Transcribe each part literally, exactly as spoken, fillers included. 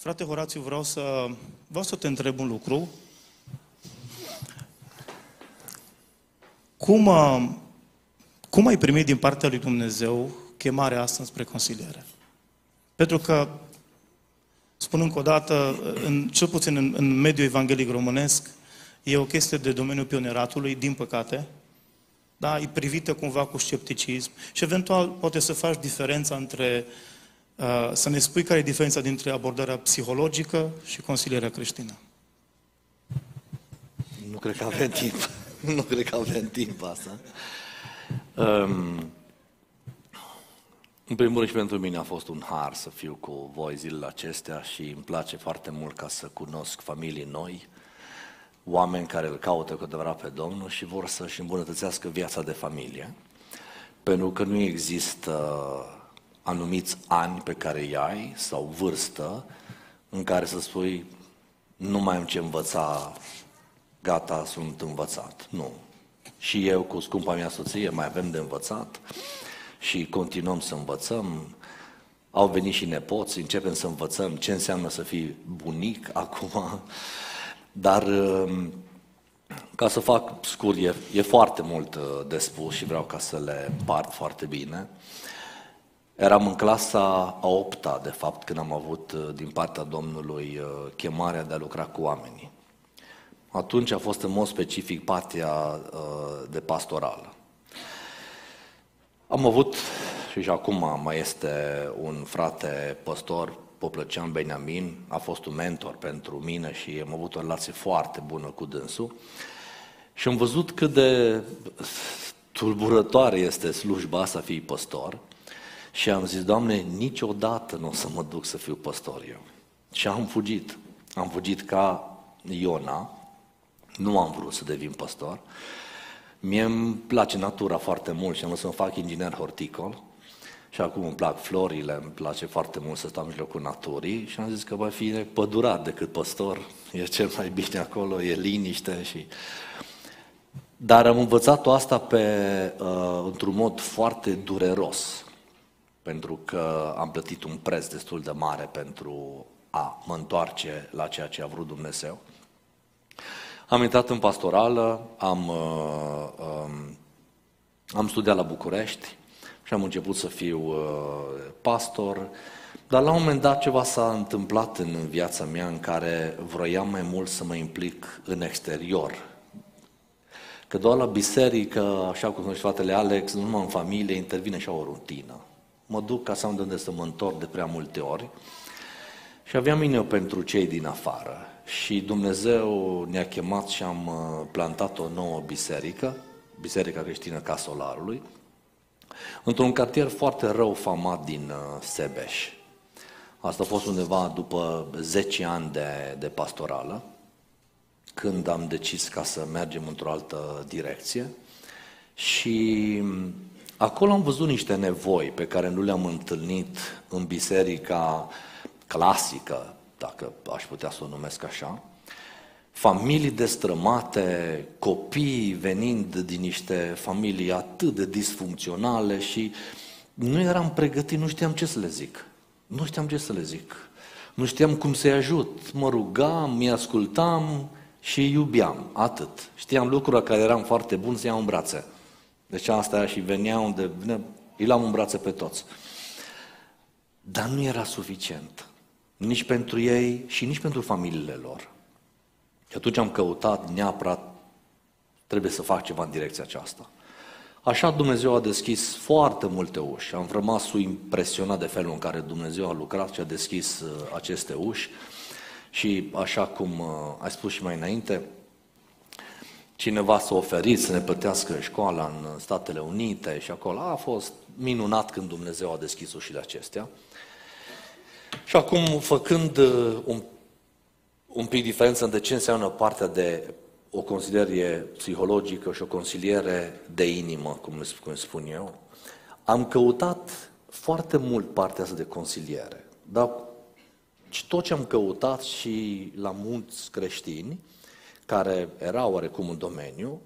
Frate Horațiu, vreau să, vreau să te întreb un lucru. Cum, cum ai primit din partea lui Dumnezeu chemarea asta spre consiliere? Pentru că, spun încă o dată, în, cel puțin în, în mediul evanghelic românesc, e o chestie de domeniul pioneratului, din păcate, da? E privită cumva cu scepticism și eventual poate să faci diferența între, uh, să ne spui care e diferența dintre abordarea psihologică și consilierea creștină. Nu cred că avem timp. Nu cred că avem timp asta. Um, în primul rând și pentru mine a fost un har să fiu cu voi zilele acestea și îmi place foarte mult ca să cunosc familii noi, oameni care îl caută cu adevărat pe Domnul și vor să-și îmbunătățească viața de familie, pentru că nu există anumiți ani pe care îi ai sau vârstă în care să spui nu mai am ce învăța, gata, sunt învățat. Nu. Și eu cu scumpa mea soție mai avem de învățat și continuăm să învățăm. Au venit și nepoți, începem să învățăm ce înseamnă să fii bunic acum. Dar ca să fac scurt, e, e foarte mult de spus și vreau ca să le împart foarte bine. Eram în clasa a opta, de fapt, când am avut din partea Domnului chemarea de a lucra cu oamenii. Atunci a fost în mod specific partea de pastorală. Am avut, și acum mai este un frate păstor, Poplăcean Beniamin, a fost un mentor pentru mine și am avut o relație foarte bună cu dânsul. Și am văzut cât de tulburătoare este slujba asta, fi păstor. Și am zis, Doamne, niciodată nu o să mă duc să fiu păstor eu. Și am fugit. Am fugit ca Iona. Nu am vrut să devin păstor. Mie îmi place natura foarte mult și am vrut să mă fac inginer horticol. Și acum îmi plac florile, îmi place foarte mult să stau în mijlocul naturii și am zis că va fi pădurat decât păstor, e cel mai bine acolo, e liniște și... Dar am învățat-o asta pe, uh, într-un mod foarte dureros, pentru că am plătit un preț destul de mare pentru a mă întoarce la ceea ce a vrut Dumnezeu. Am intrat în pastorală, am, uh, um, am studiat la București, și am început să fiu uh, pastor, dar la un moment dat ceva s-a întâmplat în viața mea în care vroiam mai mult să mă implic în exterior. Că doar la biserică, așa cum spune fratele Alex, numai în familie intervine și o rutină. Mă duc ca să am de unde să mă întorc de prea multe ori și aveam inima pentru cei din afară. Și Dumnezeu ne-a chemat și am plantat o nouă biserică, Biserica Creștină Casa Solarului, într-un cartier foarte rău famat din uh, Sebeș. Asta a fost undeva după zece ani de, de pastorală, când am decis ca să mergem într-o altă direcție. Și acolo am văzut niște nevoi pe care nu le-am întâlnit în biserica clasică, dacă aș putea să o numesc așa. Familii destrămate, copii venind din niște familii atât de disfuncționale și nu eram pregătit, nu știam ce să le zic. Nu știam ce să le zic. Nu știam cum să-i ajut. Mă rugam, îi ascultam și îi iubeam, atât. Știam lucruri care eram foarte buni să iau în brațe. Deci asta era și venea unde vine, îi luam în brațe pe toți. Dar nu era suficient. Nici pentru ei și nici pentru familiile lor. Și atunci am căutat neapărat, trebuie să fac ceva în direcția aceasta. Așa Dumnezeu a deschis foarte multe uși. Am rămas impresionat de felul în care Dumnezeu a lucrat și a deschis uh, aceste uși. Și așa cum uh, ai spus și mai înainte, cineva s-a oferit să ne plătească școala în Statele Unite și acolo a fost minunat când Dumnezeu a deschis ușile acestea. Și acum, făcând uh, un un pic diferență între ce înseamnă partea de o consiliere psihologică și o consiliere de inimă, cum spun eu, am căutat foarte mult partea asta de consiliere. Dar tot ce am căutat și la mulți creștini, care erau oarecum în domeniu,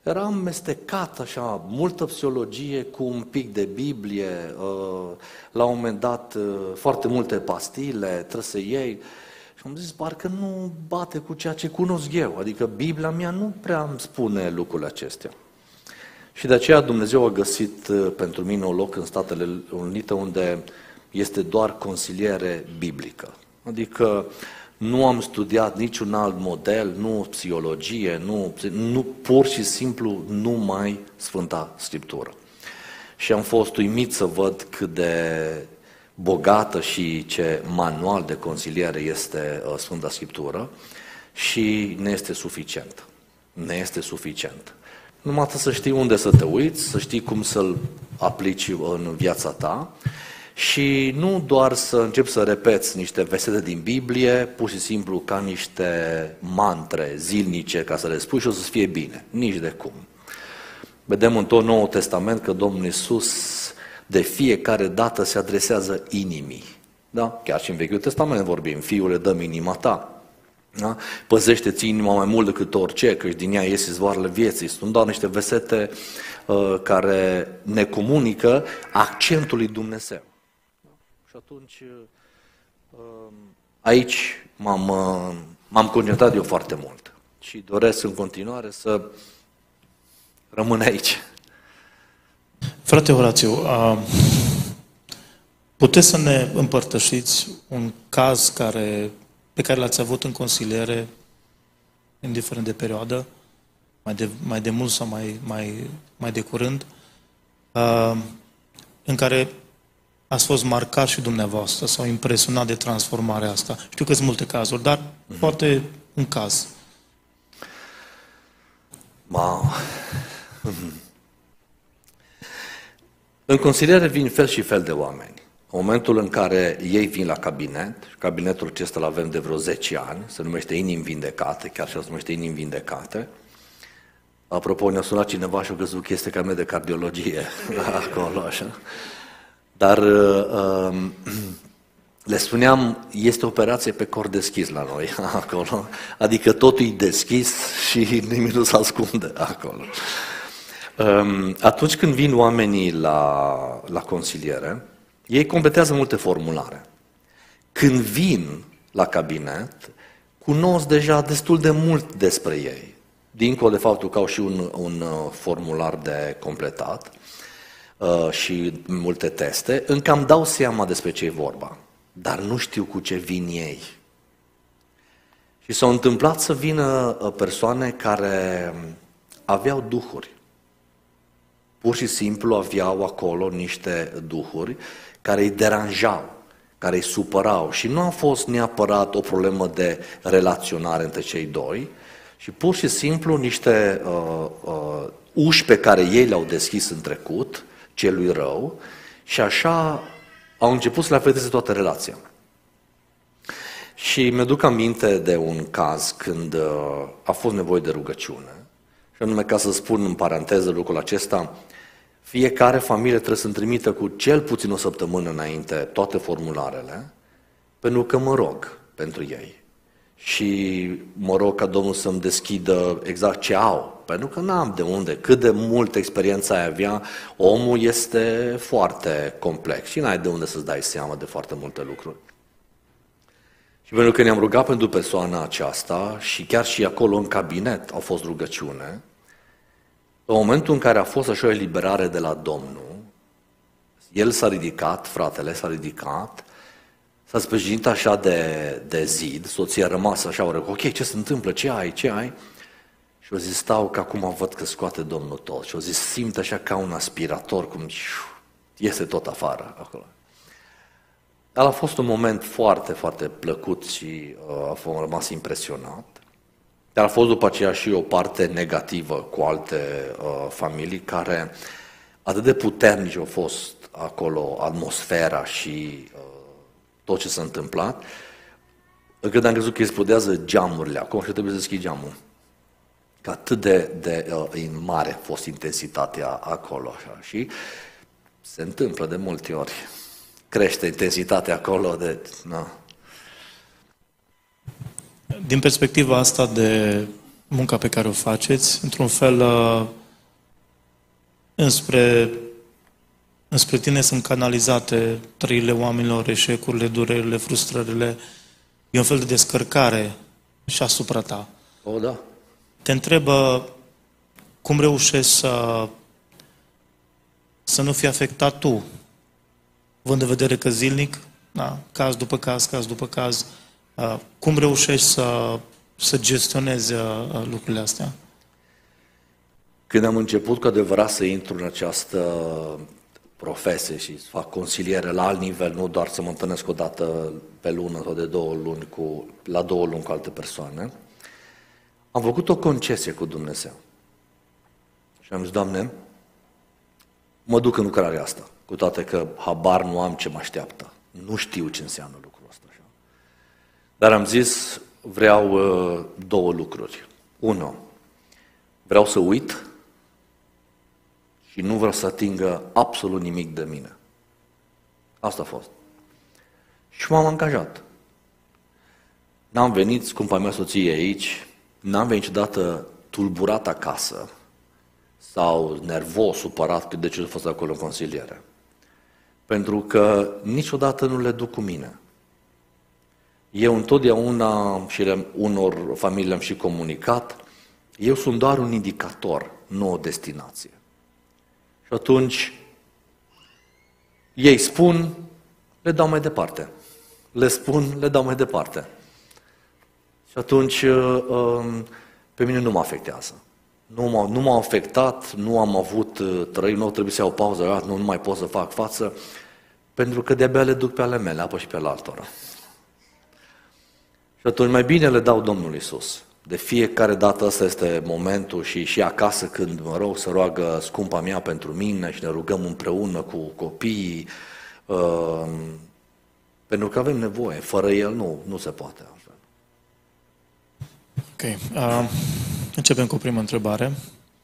Era amestecat așa, multă psihologie cu un pic de Biblie, la un moment dat foarte multe pastile, trebuie să iei. Și am zis, parcă nu bate cu ceea ce cunosc eu, adică Biblia mea nu prea îmi spune lucrurile acestea. Și de aceea Dumnezeu a găsit pentru mine un loc în Statele Unite unde este doar consiliere biblică. Adică nu am studiat niciun alt model, nu psihologie, nu, nu pur și simplu numai Sfânta Scriptură. Și am fost uimit să văd cât de bogată și ce manual de consiliere este Sfânta Scriptură și ne este suficient. Ne este suficient. Numai să știi unde să te uiți, să știi cum să-l aplici în viața ta și nu doar să începi să repeți niște versete din Biblie, pur și simplu ca niște mantre zilnice ca să le spui și o să fie bine. Nici de cum. Vedem în tot Noul Testament că Domnul Iisus de fiecare dată se adresează inimii. Da? Chiar și în Vechiul Testament vorbim, Fiule, dă-mi inima ta. Da? Păzește-ți inima mai mult decât orice, căci din ea ies izvoarele vieții. Sunt doar niște versete uh, care ne comunică accentul lui Dumnezeu. Și atunci, uh, aici m-am, uh, m-am concentrat eu foarte mult și doresc în continuare să rămân aici. Frate Horațiu, uh, puteți să ne împărtășiți un caz care... pe care l-ați avut în consiliere, indiferent de perioadă, mai de, mai de mult sau mai, mai, mai de curând, uh, în care ați fost marcat și dumneavoastră sau impresionat de transformarea asta. Știu că sunt multe cazuri, dar mm-hmm. poate un caz. Wow. Mm-hmm. În consiliere vin fel și fel de oameni. În momentul în care ei vin la cabinet, cabinetul acesta îl avem de vreo zece ani, se numește Inimi Vindecate, chiar și se numește Inimi Vindecate. Apropo, ne-a sunat cineva și a crezut că este cabinet de cardiologie acolo, așa. Dar uh, le spuneam, este operație pe cor deschis la noi acolo, adică totul e deschis și nimic nu se ascunde acolo. Uh, atunci când vin oamenii la, la consiliere, ei completează multe formulare. Când vin la cabinet, cunosc deja destul de mult despre ei. Dincolo de faptul că au și un, un formular de completat uh, și multe teste, încă îmi dau seama despre ce e vorba. Dar nu știu cu ce vin ei. Și s-au întâmplat să vină persoane care aveau duhuri. Pur și simplu aveau acolo niște duhuri care îi deranjau, care îi supărau și nu a fost neapărat o problemă de relaționare între cei doi, și pur și simplu niște uh, uh, uși pe care ei le-au deschis în trecut, celui rău, și așa au început să le afecteze toată relația. Și mi-aduc aminte de un caz când uh, a fost nevoie de rugăciune, și anume, ca să spun în paranteză lucrul acesta, fiecare familie trebuie să-mi trimită cu cel puțin o săptămână înainte toate formularele, pentru că mă rog pentru ei. Și mă rog ca Domnul să-mi deschidă exact ce au, pentru că n-am de unde. Cât de multă experiență ai avea, omul este foarte complex și n-ai de unde să-ți dai seama de foarte multe lucruri. Și pentru că ne-am rugat pentru persoana aceasta și chiar și acolo în cabinet au fost rugăciune, în momentul în care a fost așa o eliberare de la Domnul, el s-a ridicat, fratele s-a ridicat, s-a sprijinit așa de, de zid, soția a rămas așa, o ok, ce se întâmplă, ce ai, ce ai? Și o zis, stau că acum văd că scoate Domnul tot. Și o zis, simt așa ca un aspirator, cum iese tot afară acolo. Dar a fost un moment foarte, foarte plăcut și uh, a rămas impresionat. Dar a fost după aceea și o parte negativă cu alte uh, familii care atât de puternici au fost acolo atmosfera și uh, tot ce s-a întâmplat, încât am crezut că explodează geamurile acolo și trebuie să deschid geamul. Că atât de, de uh, mare a fost intensitatea acolo. Așa. Și se întâmplă de multe ori. Crește intensitatea acolo de... Na. Din perspectiva asta de munca pe care o faceți, într-un fel uh, înspre, înspre tine sunt canalizate trăirile oamenilor, eșecurile, durerile, frustrările. E un fel de descărcare și asupra ta. O, da. Te întrebă cum reușești să, să nu fii afectat tu, având în vedere că zilnic, da, caz după caz, caz după caz, uh, cum reușești să, să gestionezi uh, lucrurile astea? Când am început cu adevărat să intru în această profesie și să fac consiliere la alt nivel, nu doar să mă întâlnesc o dată pe lună sau de două luni cu, la două luni cu alte persoane, am făcut o concesie cu Dumnezeu. Și am zis, Doamne, mă duc în lucrarea asta, cu toate că habar nu am ce mă așteaptă. Nu știu ce înseamnă lucrul ăsta. Așa. Dar am zis, vreau uh, două lucruri. Unu, vreau să uit și nu vreau să atingă absolut nimic de mine. Asta a fost. Și m-am angajat. N-am venit, scumpa mea soție aici, n-am venit niciodată tulburat acasă sau nervos, supărat de ce a fost acolo în consiliere. Pentru că niciodată nu le duc cu mine. Eu întotdeauna, și le, unor familii le-am și comunicat, eu sunt doar un indicator, nu o destinație. Și atunci, ei spun, le dau mai departe. Le spun, le dau mai departe. Și atunci, pe mine nu mă afectează. Nu m-a, nu m-a afectat, nu am avut trăiri, nu trebuie să iau pauză, nu, nu mai pot să fac față, pentru că de-abia le duc pe ale mele, apoi și pe ale altora. Și atunci mai bine le dau Domnului Iisus. De fiecare dată ăsta este momentul și, și acasă când mă rog să roagă scumpa mea pentru mine și ne rugăm împreună cu copiii, uh, pentru că avem nevoie. Fără el nu, nu se poate altfel. Ok. Uh, începem cu prima întrebare.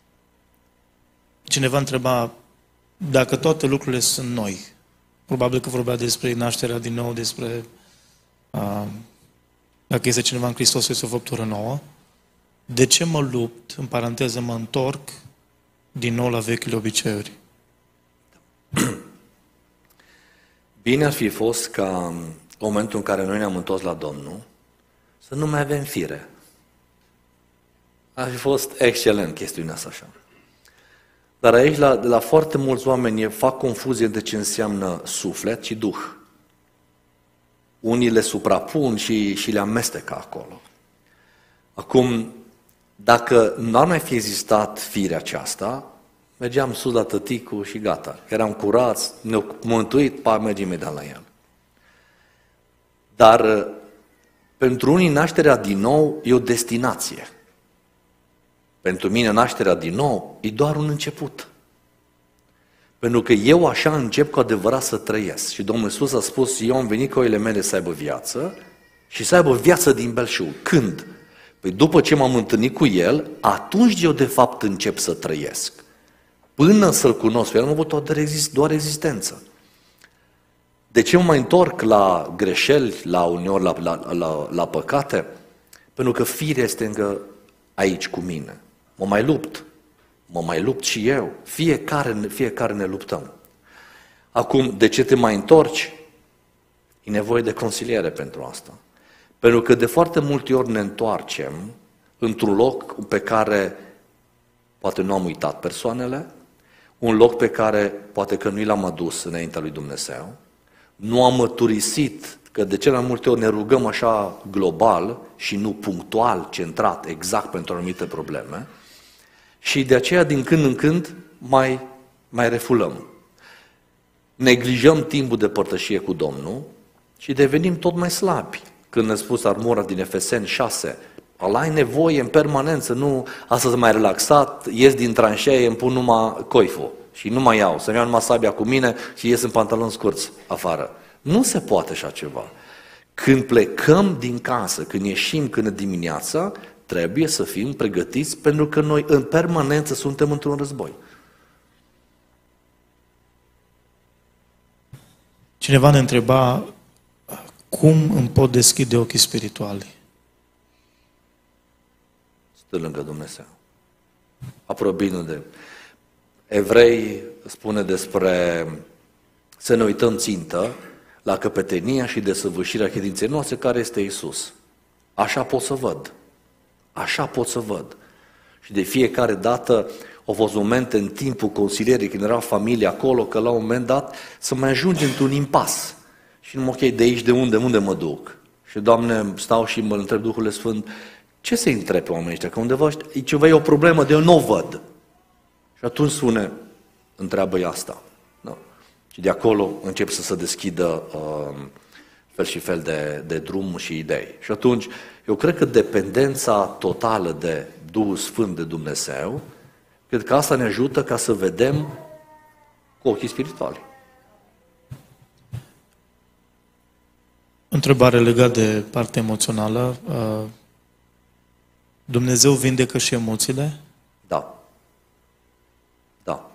Cineva întreba dacă toate lucrurile sunt noi. Probabil că vorbea despre nașterea din nou, despre uh, dacă este cineva în Hristos, este o făptură nouă. De ce mă lupt, în paranteză, mă întorc din nou la vechile obiceiuri? Bine ar fi fost ca în momentul în care noi ne-am întors la Domnul, să nu mai avem fire. Ar fi fost excelent chestiunea asta așa. Dar aici, la, la foarte mulți oameni, fac confuzie de ce înseamnă suflet și duh. Unii le suprapun și, și le amestecă acolo. Acum, dacă n-ar mai fi existat firea aceasta, mergeam sus la tăticul și gata. Eram curați, ne-au mântuit, pa, mergem imediat la el. Dar pentru unii nașterea din nou e o destinație. Pentru mine nașterea din nou e doar un început. Pentru că eu așa încep cu adevărat să trăiesc. Și Domnul Iisus a spus, eu am venit ca oile mele să aibă viață și să aibă viață din belșug. Când? Păi după ce m-am întâlnit cu El, atunci eu de fapt încep să trăiesc. Până să-L cunosc, El am avut doar existență. De ce mă mai întorc la greșeli, la uneori la, la, la, la păcate? Pentru că firea este încă aici cu mine. Mă mai lupt. Mă mai lupt și eu. Fiecare, fiecare ne luptăm. Acum, de ce te mai întorci? E nevoie de consiliere pentru asta. Pentru că de foarte multe ori ne întoarcem într-un loc pe care poate nu am uitat persoanele, un loc pe care poate că nu l-am adus înaintea lui Dumnezeu, nu am măturisit, că de cele mai multe ori ne rugăm așa global și nu punctual, centrat, exact pentru anumite probleme, și de aceea din când în când mai, mai refulăm. Neglijăm timpul de părtășie cu Domnul și devenim tot mai slabi. Când ne-a spus armura din Efeseni șase, ăla ai nevoie în permanență, nu astăzi mai relaxat, ies din tranșee, îmi pun numai coiful și nu mai iau, să-mi iau numai sabia cu mine și ies în pantaloni scurți afară. Nu se poate așa ceva. Când plecăm din casă, când ieșim, când dimineața, trebuie să fim pregătiți pentru că noi în permanență suntem într-un război. Cineva ne întreba cum îmi pot deschide ochii spirituali. stă lângă Dumnezeu. Apropiindu de Evrei spune despre să ne uităm țintă la căpetenia și desăvârșirea credinței noastre, care este Iisus. Așa pot să văd. Așa pot să văd. Și de fiecare dată au fost momente în timpul consilierii, când era familia acolo, că la un moment dat să mai ajunge într-un impas. Și nu, ok, de aici, de unde, unde mă duc? Și, Doamne, stau și mă întreb Duhul Sfânt, ce să-i întreb pe oamenii ăștia? Că undeva e ceva, e o problemă de eu nu o văd. Și atunci spune, întreabă-i asta. Da. Și de acolo încep să se deschidă uh, fel și fel de, de drum și idei. Și atunci, eu cred că dependența totală de Duhul Sfânt de Dumnezeu, cred că asta ne ajută ca să vedem cu ochii spirituali. Întrebare legată de partea emoțională. Dumnezeu vindecă și emoțiile? Da. Da.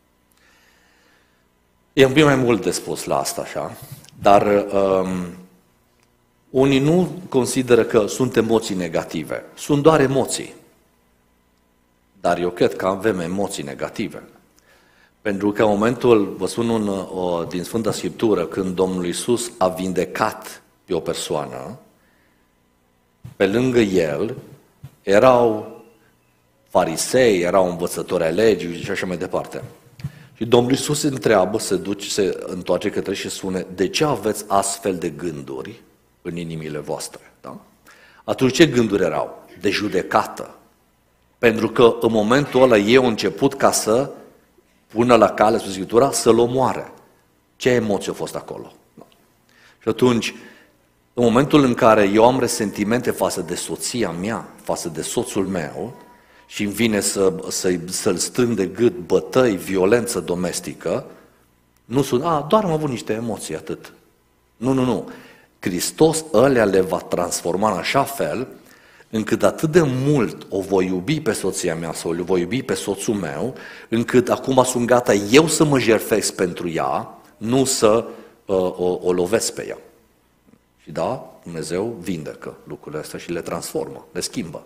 E un pic mai mult de spus la asta, așa, dar um, unii nu consideră că sunt emoții negative. Sunt doar emoții. Dar eu cred că avem emoții negative. Pentru că în momentul, vă spun un, o, din Sfânta Scriptură, când Domnul Iisus a vindecat pe o persoană, pe lângă El erau farisei, erau învățători ai legii și așa mai departe. Și Domnul Iisus se întreabă, se duce, se întoarce către și spune, de ce aveți astfel de gânduri în inimile voastre? Da? Atunci ce gânduri erau? De judecată. Pentru că în momentul ăla ei au început ca să pună la cale, spune Scriptura, să-l omoare. Ce emoții au fost acolo? Da. Și atunci, în momentul în care eu am resentimente față de soția mea, față de soțul meu, și îmi vine să, să, să-l strâng de gât bătăi, violență domestică, nu sunt, a, doar am avut niște emoții, atât. Nu, nu, nu. Hristos ălea le va transforma în așa fel încât atât de mult o voi iubi pe soția mea sau o voi iubi pe soțul meu, încât acum sunt gata eu să mă jertfesc pentru ea, nu să uh, o, o lovesc pe ea. Și da, Dumnezeu vindecă lucrurile astea și le transformă, le schimbă.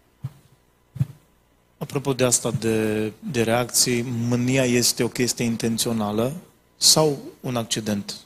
Apropo de asta de, de reacții, mânia este o chestie intențională sau un accident?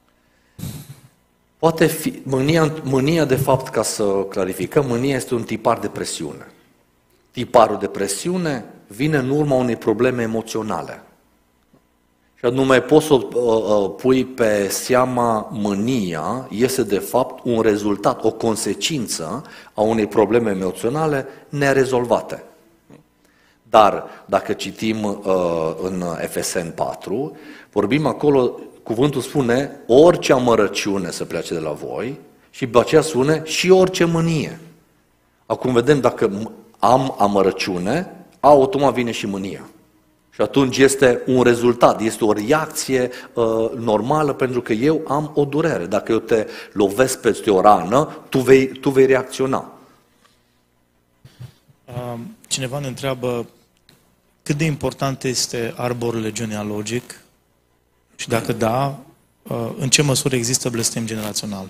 Poate fi, mânia, mânia, de fapt, ca să clarificăm, mânia este un tipar de presiune. Tiparul de presiune vine în urma unei probleme emoționale. Și anume poți să o pui pe seama mânia, este de fapt un rezultat, o consecință a unei probleme emoționale nerezolvate. Dar dacă citim uh, în Efeseni patru, vorbim acolo, cuvântul spune orice amărăciune să plece de la voi și după aceea spune și orice mânie. Acum vedem, dacă am amărăciune, automat vine și mânia. Și atunci este un rezultat, este o reacție uh, normală pentru că eu am o durere. Dacă eu te lovesc peste o rană, tu vei, tu vei reacționa. Cineva ne întreabă cât de important este arborul genealogic și dacă da, în ce măsură există blestem generațional?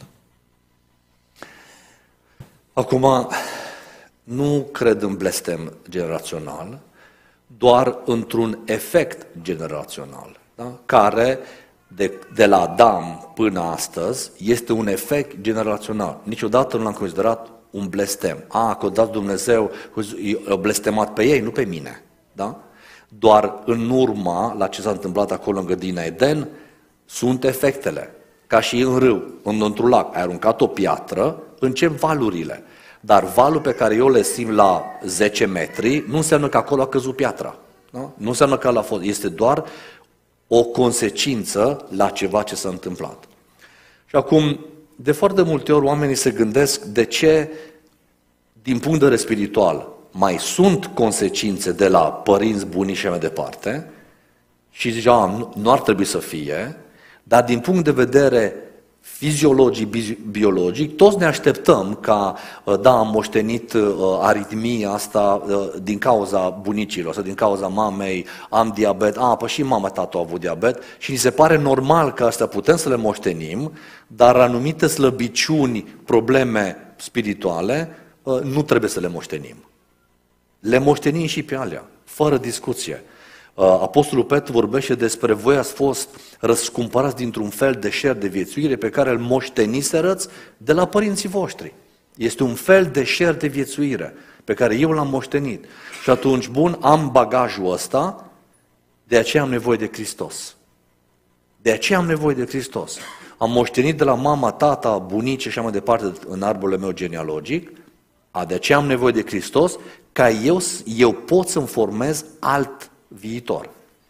Acum, nu cred în blestem generațional, doar într-un efect generațional, da? Care de, de la Adam până astăzi este un efect generațional. Niciodată nu l-am considerat un blestem. A, că o dat Dumnezeu, a blestemat pe ei, nu pe mine. Da? Doar în urma la ce s-a întâmplat acolo în grădina Eden, sunt efectele. Ca și în râu, într-un lac, ai aruncat o piatră, încep valurile. Dar valul pe care eu le simt la zece metri, nu înseamnă că acolo a căzut piatra. Da? Nu înseamnă că a fost. Este doar o consecință la ceva ce s-a întâmplat. Și acum, de foarte multe ori oamenii se gândesc de ce, din punct de vedere spiritual, mai sunt consecințe de la părinți, bunici și mai departe, și zice, a, nu, nu ar trebui să fie, dar din punct de vedere fiziologic, biologic, toți ne așteptăm ca, da, am moștenit aritmia asta din cauza bunicilor sau din cauza mamei, am diabet, a, păi și mama, tată au avut diabet și ni se pare normal că asta putem să le moștenim, dar anumite slăbiciuni, probleme spirituale, nu trebuie să le moștenim. Le moștenim și pe alea, fără discuție. Apostolul Petru vorbește despre voi ați fost răscumpărați dintr-un fel de șer de viețuire pe care îl moșteniserăți de la părinții voștri. Este un fel de șer de viețuire pe care eu l-am moștenit. Și atunci, bun, am bagajul ăsta, de aceea am nevoie de Hristos. De aceea am nevoie de Hristos. Am moștenit de la mama, tata, bunici și așa mai departe în arborele meu genealogic, a, de aceea am nevoie de Hristos, ca eu, eu pot să-mi formez alt viitor.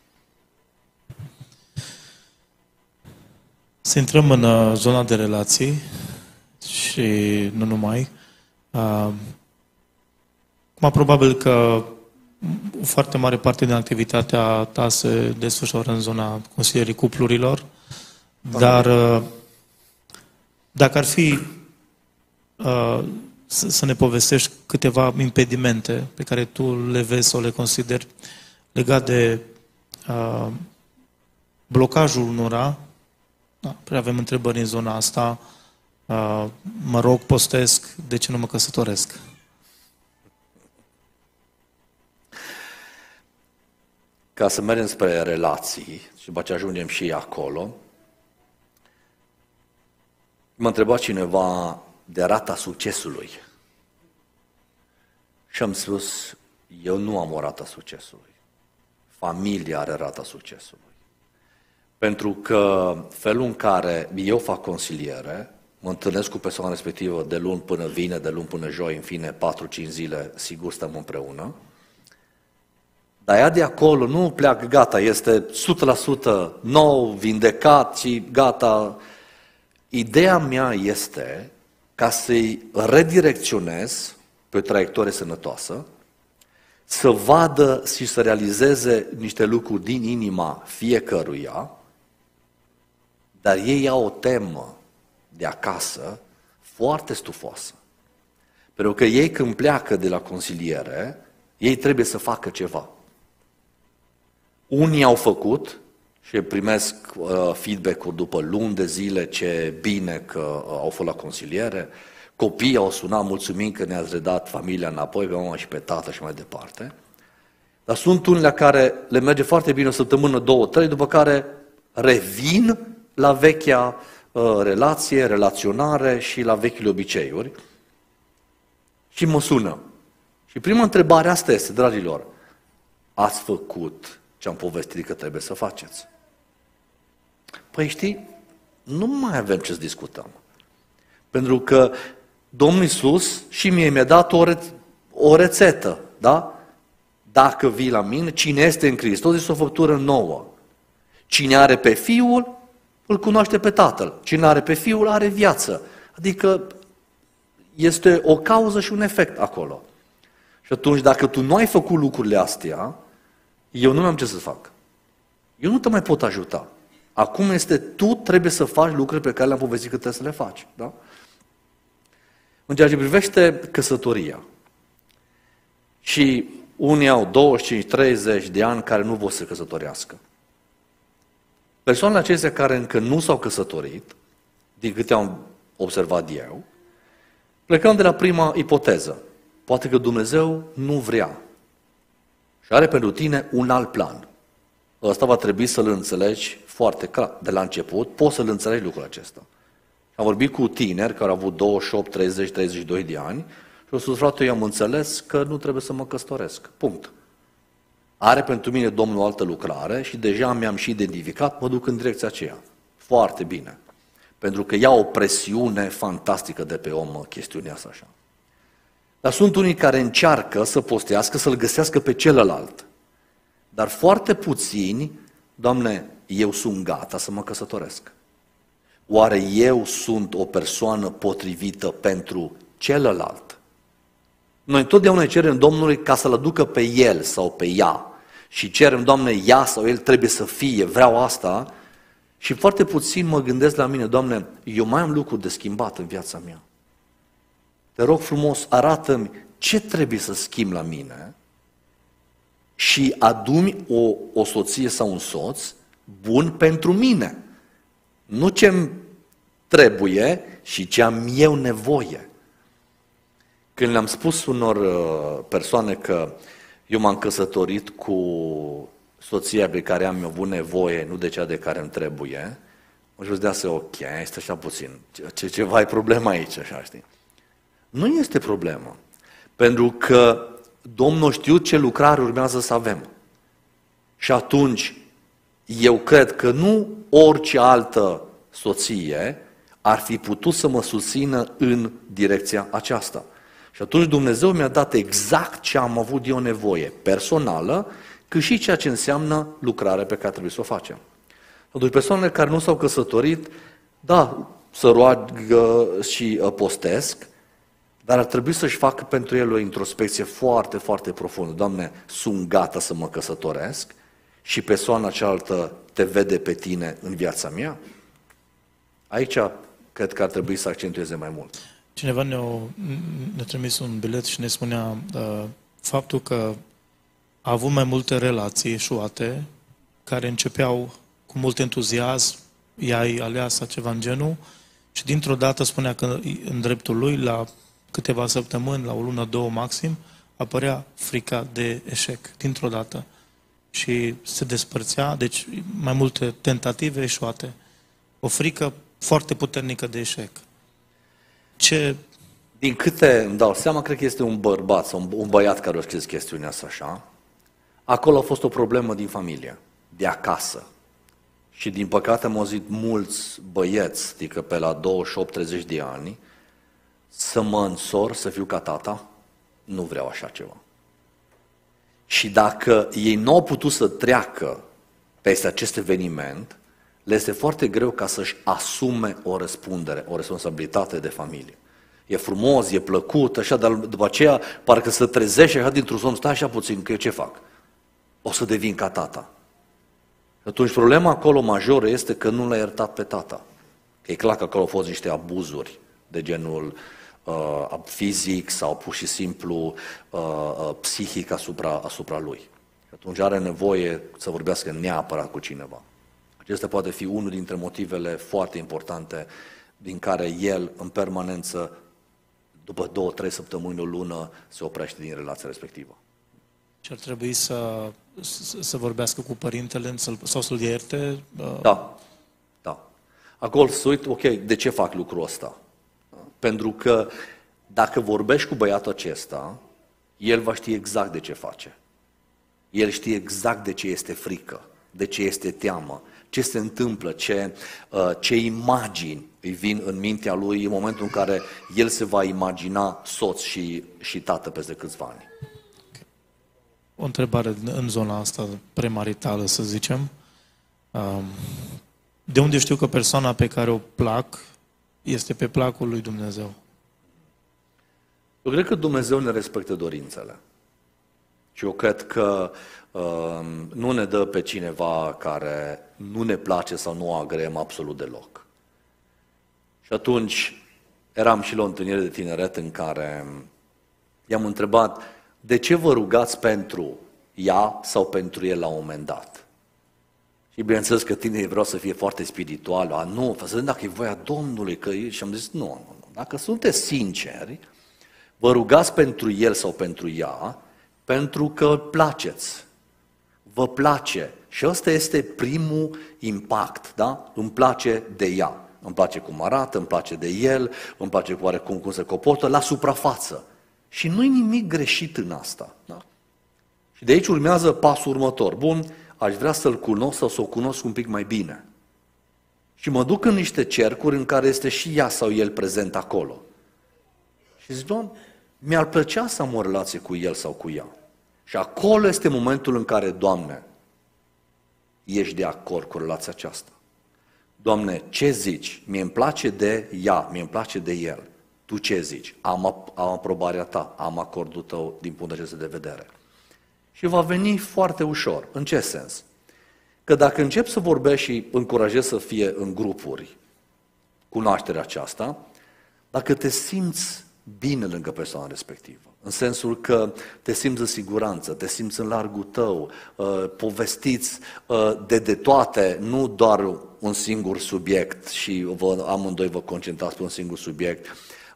Să intrăm în uh, zona de relații și nu numai. Uh, Acum, probabil că o foarte mare parte din activitatea ta se desfășoară în zona consilierii cuplurilor, dar uh, dacă ar fi uh, să, să ne povestești câteva impedimente pe care tu le vezi sau le consideri legat de uh, blocajul unora, da, prea avem întrebări în zona asta, uh, mă rog, postesc, de ce nu mă căsătoresc? Ca să mergem spre relații și după ce ajungem și acolo, m-a întrebat cineva de rata succesului. Și am spus, eu nu am o rata succesului. Familia are rata succesului. Pentru că felul în care eu fac consiliere, mă întâlnesc cu persoana respectivă de luni până vine, de luni până joi, în fine, patru cinci zile, sigur stăm împreună. Dar ea de acolo nu pleacă, gata, este o sută la sută nou, vindecat și gata. Ideea mea este ca să-i redirecționez pe o traiectorie sănătoasă, să vadă și să realizeze niște lucruri din inima fiecăruia, dar ei au o temă de acasă foarte stufoasă. Pentru că ei când pleacă de la consiliere, ei trebuie să facă ceva. Unii au făcut și primesc uh, feedback-uri după luni de zile, ce bine că uh, au fost la consiliere. Copiii au sunat, mulțumim că ne-ați redat familia înapoi, pe mama și pe tată și mai departe. Dar sunt unele care le merge foarte bine o săptămână, două, trei, după care revin la vechea uh, relație, relaționare și la vechile obiceiuri și mă sună. Și prima întrebare asta este, dragilor, ați făcut ce am povestit că trebuie să faceți? Păi știi, nu mai avem ce să discutăm. Pentru că Domnul Iisus și mie mi-a dat o, re- o rețetă, da? Dacă vii la mine, cine este în Hristos este o făptură nouă. Cine are pe Fiul, îl cunoaște pe Tatăl. Cine are pe Fiul, are viață. Adică este o cauză și un efect acolo. Și atunci, dacă tu nu ai făcut lucrurile astea, eu nu am ce să fac. Eu nu te mai pot ajuta. Acum este, tu trebuie să faci lucruri pe care le-am povestit că trebuie să le faci. Da? În ceea ce privește căsătoria, și unii au douăzeci și cinci treizeci de ani care nu vor să căsătorească. Persoanele acestea care încă nu s-au căsătorit, din câte am observat eu, plecăm de la prima ipoteză. Poate că Dumnezeu nu vrea și are pentru tine un alt plan. Ăsta va trebui să-l înțelegi foarte clar de la început, poți să-l înțelegi lucrul acesta. Am vorbit cu tineri care au avut douăzeci și opt, treizeci, treizeci și doi de ani și au spus, frate, eu am înțeles că nu trebuie să mă căsătoresc. Punct. Are pentru mine Domnul o altă lucrare și deja mi-am și identificat, mă duc în direcția aceea. Foarte bine. Pentru că ia o presiune fantastică de pe om chestiunea asta așa. Dar sunt unii care încearcă să postească, să-l găsească pe celălalt. Dar foarte puțini, Doamne, eu sunt gata să mă căsătoresc. Oare eu sunt o persoană potrivită pentru celălalt? Noi totdeauna cerem Domnului ca să-l aducă pe el sau pe ea. Și cerem, Doamne, ea sau el trebuie să fie, vreau asta. Și foarte puțin mă gândesc la mine, Doamne, eu mai am lucruri de schimbat în viața mea. Te rog frumos, arată-mi ce trebuie să schimb la mine și adu-mi o, o soție sau un soț bun pentru mine. Nu ce-mi trebuie și ce am eu nevoie. Când le-am spus unor persoane că eu m-am căsătorit cu soția pe care am avut nevoie, nu de cea de care îmi trebuie, mă jos dea să ok, este așa puțin, ce, ceva e problema aici, așa, știi? Nu este problemă, pentru că Domnul știu ce lucrare urmează să avem. Și atunci, eu cred că nu orice altă soție ar fi putut să mă susțină în direcția aceasta. Și atunci Dumnezeu mi-a dat exact ce am avut eu nevoie, personală, cât și ceea ce înseamnă lucrarea pe care trebuie să o facem. Atunci persoanele care nu s-au căsătorit, da, să roagă și postesc, dar ar trebui să-și facă pentru el o introspecție foarte, foarte profundă. Doamne, sunt gata să mă căsătoresc și persoana cealaltă te vede pe tine în viața mea? Aici cred că ar trebui să accentueze mai mult. Cineva ne-a, ne-a trimis un bilet și ne spunea uh, faptul că a avut mai multe relații eșuate, care începeau cu mult entuziasm, i-ai aleasă ceva în genul, și dintr-o dată spunea că în dreptul lui, la câteva săptămâni, la o lună, două maxim, apărea frica de eșec, dintr-o dată. Și se despărțea, deci mai multe tentative eșuate. O frică foarte puternică de eșec. Ce... Din câte îmi dau seama, cred că este un bărbat sau un băiat care a scris chestiunea asta așa. Acolo a fost o problemă din familie, de acasă. Și din păcate am auzit mulți băieți, adică pe la douăzeci și opt treizeci de ani, să mă însor, să fiu ca tata, nu vreau așa ceva. Și dacă ei nu au putut să treacă peste acest eveniment, le este foarte greu ca să-și asume o răspundere, o responsabilitate de familie. E frumos, e plăcut, așa, dar după aceea parcă se trezește așa dintr-un somn, stai așa puțin, că eu ce fac? O să devin ca tata. Atunci problema acolo majoră este că nu l-a iertat pe tata. Că e clar că acolo au fost niște abuzuri de genul uh, fizic sau pur și simplu uh, uh, psihic asupra, asupra lui. Atunci are nevoie să vorbească neapărat cu cineva. Acesta poate fi unul dintre motivele foarte importante din care el, în permanență, după două, trei săptămâni, o lună, se oprește din relația respectivă. Și ar trebui să, să, să vorbească cu părintele sau să-l ierte? Da, da. Acolo să uit, ok, de ce fac lucrul ăsta? Pentru că dacă vorbești cu băiatul acesta, el va ști exact de ce face. El știe exact de ce este frică, de ce este teamă, ce se întâmplă, ce, ce imagini îi vin în mintea lui în momentul în care el se va imagina soț și, și tată peste câțiva ani. O întrebare în zona asta premaritală, să zicem. De unde știu că persoana pe care o plac este pe placul lui Dumnezeu? Eu cred că Dumnezeu ne respectă dorințele. Și eu cred că uh, nu ne dă pe cineva care nu ne place sau nu o agreem absolut deloc. Și atunci eram și la o întâlnire de tineret în care i-am întrebat de ce vă rugați pentru ea sau pentru el la un moment dat. Și bineînțeles că tinerii vreau să fie foarte spirituali, a, nu, să vedem dacă e voia Domnului, că e... și am zis nu, nu, nu, dacă sunteți sinceri, vă rugați pentru el sau pentru ea, pentru că îl placeți, vă place. Și ăsta este primul impact, da? Îmi place de ea, îmi place cum arată, îmi place de el, îmi place cu oarecum cum se comportă, la suprafață. Și nu-i nimic greșit în asta. Da? Și de aici urmează pasul următor. Bun, aș vrea să-l cunosc sau să o cunosc un pic mai bine. Și mă duc în niște cercuri în care este și ea sau el prezent acolo. Și zic, Doamne, mi-ar plăcea să am o relație cu el sau cu ea. Și acolo este momentul în care, Doamne, ești de acord cu relația aceasta. Doamne, ce zici? Mie îmi place de ea, mie îmi place de el. Tu ce zici? Am, am aprobarea ta, am acordul tău din punct de de vedere. Și va veni foarte ușor. În ce sens? Că dacă încep să vorbești și încurajezi să fie în grupuri cunoașterea aceasta, dacă te simți bine lângă persoana respectivă, în sensul că te simți în siguranță, te simți în largul tău, povestiți de de toate, nu doar un singur subiect și vă, amândoi vă concentrați pe un singur subiect,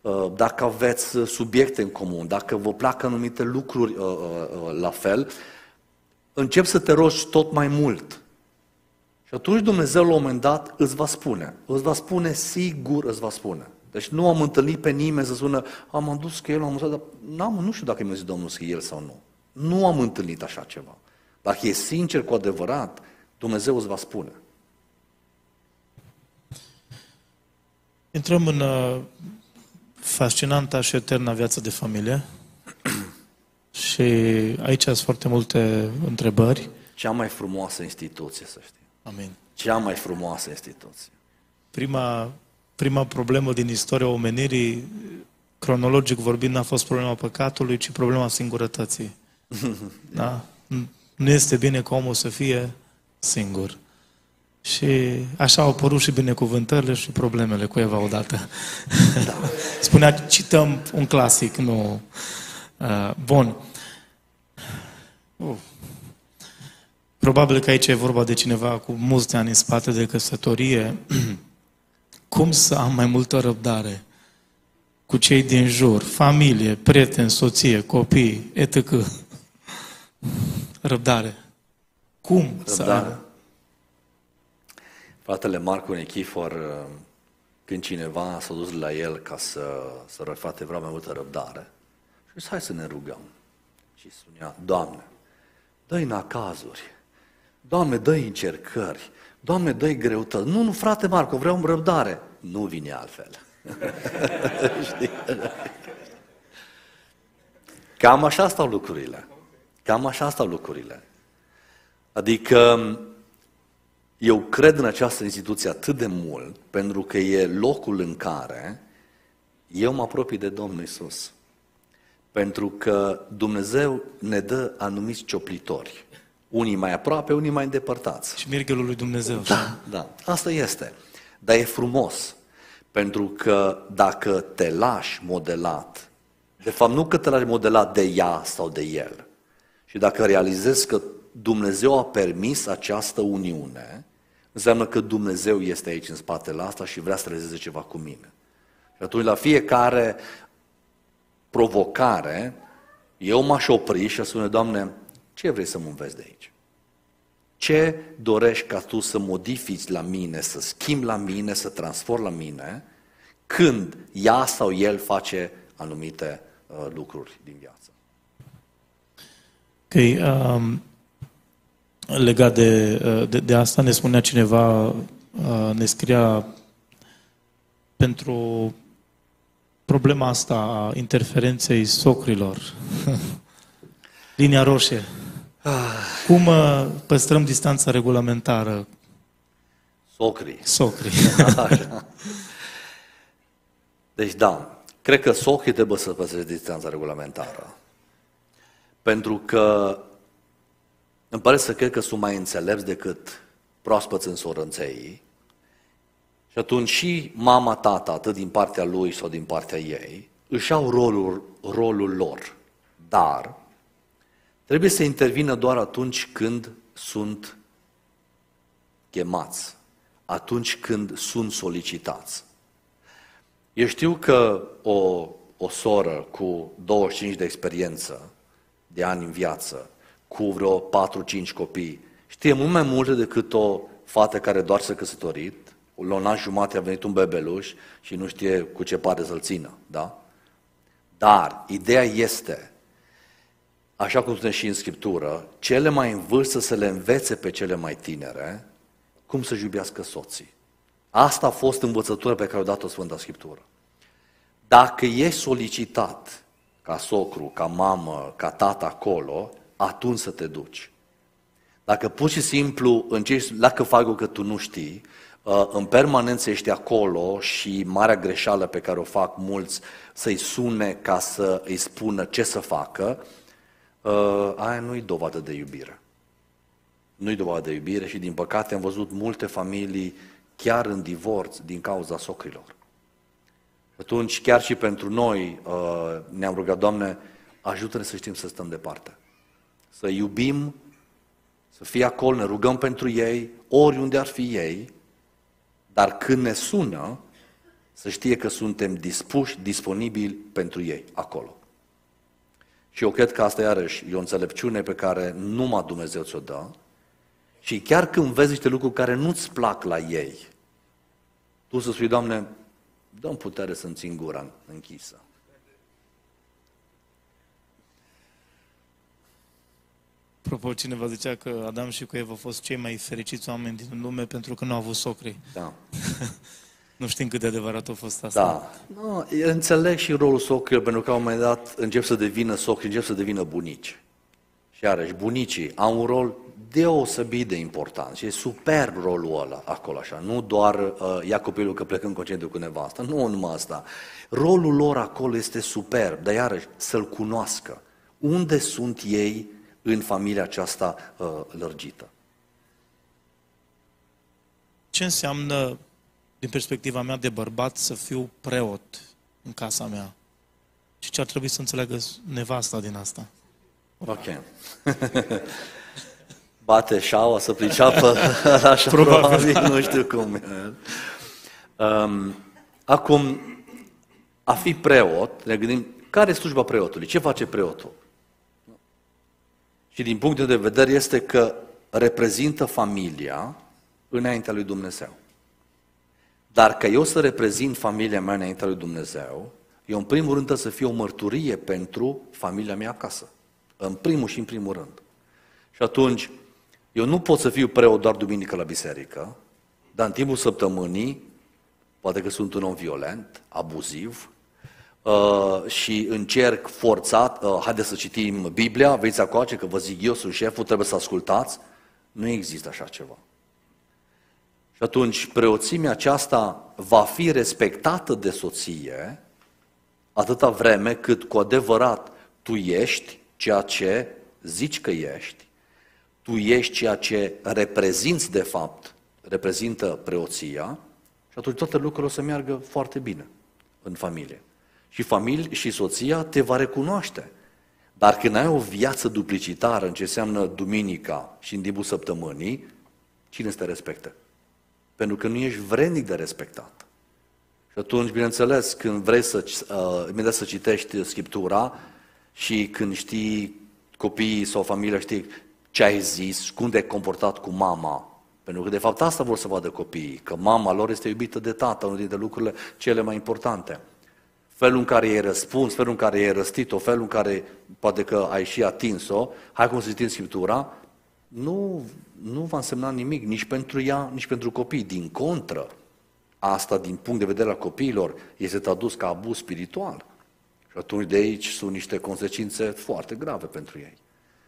dacă aveți subiecte în comun, dacă vă plac anumite lucruri la fel, începi să te rogi tot mai mult. Și atunci Dumnezeu la un moment dat îți va spune, îți va spune sigur, îți va spune. Deci nu am întâlnit pe nimeni să spună, am adus că el, am adus, dar n-am, nu știu dacă mi-a zis Domnul să el sau nu. Nu am întâlnit așa ceva. Dacă e sincer cu adevărat, Dumnezeu îți va spune. Intrăm în uh, fascinanta și eterna viață de familie. Și aici sunt foarte multe întrebări. Cea mai frumoasă instituție, să știi. Amin. Cea mai frumoasă instituție. Prima, prima problemă din istoria omenirii, cronologic vorbind, n-a fost problema păcatului, ci problema singurătății. Da? Nu este bine ca omul să fie singur. Și așa au apărut și binecuvântările și problemele cu Eva odată. Da. Spunea, cităm un clasic, nu... Uh, bun. Uh. Probabil că aici e vorba de cineva cu mulți ani în spate de căsătorie. Cum să am mai multă răbdare cu cei din jur, familie, prieteni, soție, copii, et cetera. Răbdare. Cum răbdare. Să am? Fratele Marcu Nechifor, când cineva s-a dus la el ca să, să rog, frate, vreau mai multă răbdare. Și zis, hai să ne rugăm. Și spunea, Doamne, dă-i nacazuri, Doamne, dă-i încercări, Doamne, dă-i greutăți. Nu, nu, frate Marco, vreau răbdare. Nu vine altfel. Știi? Cam așa stau lucrurile. Cam așa stau lucrurile. Adică eu cred în această instituție atât de mult, pentru că e locul în care eu mă apropii de Domnul Iisus. Pentru că Dumnezeu ne dă anumiți cioplitori. Unii mai aproape, unii mai îndepărtați. Și mirghelul lui Dumnezeu. Da, da, asta este. Dar e frumos, pentru că dacă te lași modelat, de fapt nu că te lași modelat de ea sau de el, și dacă realizezi că Dumnezeu a permis această uniune, înseamnă că Dumnezeu este aici în spatele asta și vrea să realizeze ceva cu mine. Și atunci la fiecare provocare, eu m-aș opri și aș spune, Doamne, ce vrei să mă înveți de aici? Ce dorești ca Tu să modifici la mine, să schimbi la mine, să transformi la mine, când ea sau el face anumite uh, lucruri din viață? Ok, um, legat de, de, de asta ne spunea cineva, uh, ne scria pentru problema asta a interferenței socrilor. Linia roșie. Cum uh, păstrăm distanța regulamentară? Socrii. Socrii. Așa. Deci da, cred că socrii trebuie să păstreze distanța regulamentară. Pentru că îmi pare să cred că sunt mai înțelepți decât proaspăți în sorănței. Și atunci și mama, tata, atât din partea lui sau din partea ei, își au rolul, rolul lor. Dar trebuie să intervină doar atunci când sunt chemați, atunci când sunt solicitați. Eu știu că o, o soră cu douăzeci și cinci de experiență, de ani în viață, cu vreo patru cinci copii, știe mult mai multe decât o fată care doar s-a căsătorit, la un an jumate a venit un bebeluș și nu știe cu ce pare să-l țină, da? Dar ideea este, așa cum spune și în Scriptură, cele mai în vârstă să le învețe pe cele mai tinere cum să-și iubească soții. Asta a fost învățătura pe care o dat-o Sfânta Scriptură. Dacă ești solicitat ca socru, ca mamă, ca tată acolo, atunci să te duci. Dacă pur și simplu încerci, dacă fac o că tu nu știi, în permanență ești acolo și marea greșeală pe care o fac mulți, să-i sune ca să îi spună ce să facă, aia nu-i dovadă de iubire. Nu-i dovadă de iubire și din păcate am văzut multe familii chiar în divorț din cauza socrilor. Atunci chiar și pentru noi ne-am rugat, Doamne, ajută-ne să știm să stăm departe. Să iubim, să fie acolo, ne rugăm pentru ei, oriunde ar fi ei, dar când ne sună, să știe că suntem dispuși, disponibili pentru ei acolo. Și eu cred că asta iarăși e o înțelepciune pe care numai Dumnezeu ți-o dă. Și chiar când vezi niște lucruri care nu-ți plac la ei, tu să spui, Doamne, dă-mi putere să-mi țin gura închisă. Apropo, cineva zicea că Adam și cu Eva au fost cei mai fericiți oameni din lume pentru că nu au avut socri. Da. Nu știm cât de adevărat a fost asta. Da. No, înțeleg și rolul socrilor, pentru că la un moment dat încep să devină socri, încep să devină bunici. Și iarăși, bunicii au un rol deosebit de important și e superb rolul ăla acolo așa. Nu doar uh, ia copilul că plecă în concediu cu nevastă, nu numai asta. Rolul lor acolo este superb, dar iarăși să-l cunoască. Unde sunt ei în familia aceasta uh, lărgită? Ce înseamnă, din perspectiva mea de bărbat, să fiu preot în casa mea? Și ce ar trebui să înțeleagă nevasta din asta? Ok. Bate șaua să priceapă, așa Probabil, probabil, nu știu cum. Um, acum, a fi preot, ne gândim, care e slujba preotului? Ce face preotul? Și din punctul de vedere este că reprezintă familia înaintea lui Dumnezeu. Dar că eu să reprezint familia mea înaintea lui Dumnezeu, eu în primul rând trebuie să fie o mărturie pentru familia mea acasă. În primul și în primul rând. Și atunci, eu nu pot să fiu preot doar duminică la biserică, dar în timpul săptămânii, poate că sunt un om violent, abuziv, uh, și încerc forțat, uh, haideți să citim Biblia, veniți acolo, că vă zic eu, sunt șeful, trebuie să ascultați. Nu există așa ceva. Și atunci, preoțimea aceasta va fi respectată de soție atâta vreme cât cu adevărat tu ești ceea ce zici că ești, tu ești ceea ce reprezinți de fapt, reprezintă preoția, și atunci toate lucrurile o să meargă foarte bine în familie. Și familie și soția te va recunoaște. Dar când ai o viață duplicitară în ce înseamnă duminica și în timpul săptămânii, cine te respectă? Pentru că nu ești vrednic de respectat. Și atunci, bineînțeles, când vrei să, uh, imediat să citești Scriptura și când știi copiii sau familia, știi ce ai zis, cum te-ai comportat cu mama, pentru că de fapt asta vor să vadă copiii, că mama lor este iubită de tată, unul dintre lucrurile cele mai importante. Felul în care i-ai răspuns, felul în care i-ai răstit-o, felul în care poate că ai și atins-o, hai cum să citim Scriptura, nu, nu va însemna nimic, nici pentru ea, nici pentru copii. Din contră, asta din punct de vedere al copiilor este tradus ca abuz spiritual. Și atunci de aici sunt niște consecințe foarte grave pentru ei.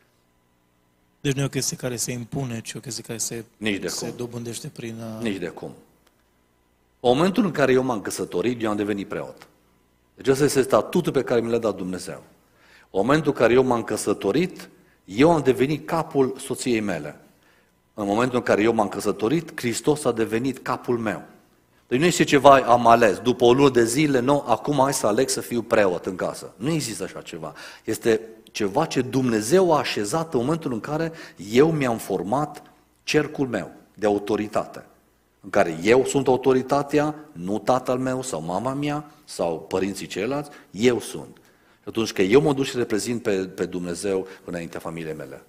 Deci nu e o chestie care se impune, ci o chestie care se, Nici de se cum. dobândește prin... Uh... Nici de cum. În momentul în care eu m-am căsătorit, eu am devenit preot. Deci ăsta este statutul pe care mi l-a dat Dumnezeu. În momentul în care eu m-am căsătorit, eu am devenit capul soției mele. În momentul în care eu m-am căsătorit, Hristos a devenit capul meu. Deci nu este ceva am ales, după o lună de zile, nu, acum hai să aleg să fiu preot în casă. Nu există așa ceva. Este ceva ce Dumnezeu a așezat în momentul în care eu mi-am format cercul meu de autoritate. În care eu sunt autoritatea, nu tatăl meu sau mama mea sau părinții ceilalți, eu sunt. Și atunci că eu mă duc și reprezint pe, pe Dumnezeu înaintea familiei mele.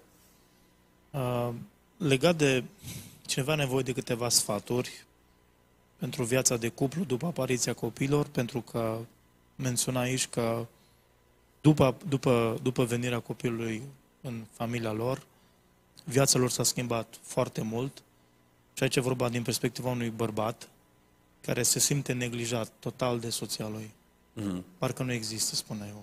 Uh, legat de cineva nevoie de câteva sfaturi pentru viața de cuplu după apariția copiilor, pentru că menționa aici că după, după, după venirea copilului în familia lor, viața lor s-a schimbat foarte mult. Și aici e vorba din perspectiva unui bărbat care se simte neglijat total de soția lui. Mm-hmm. Parcă nu există, spune eu.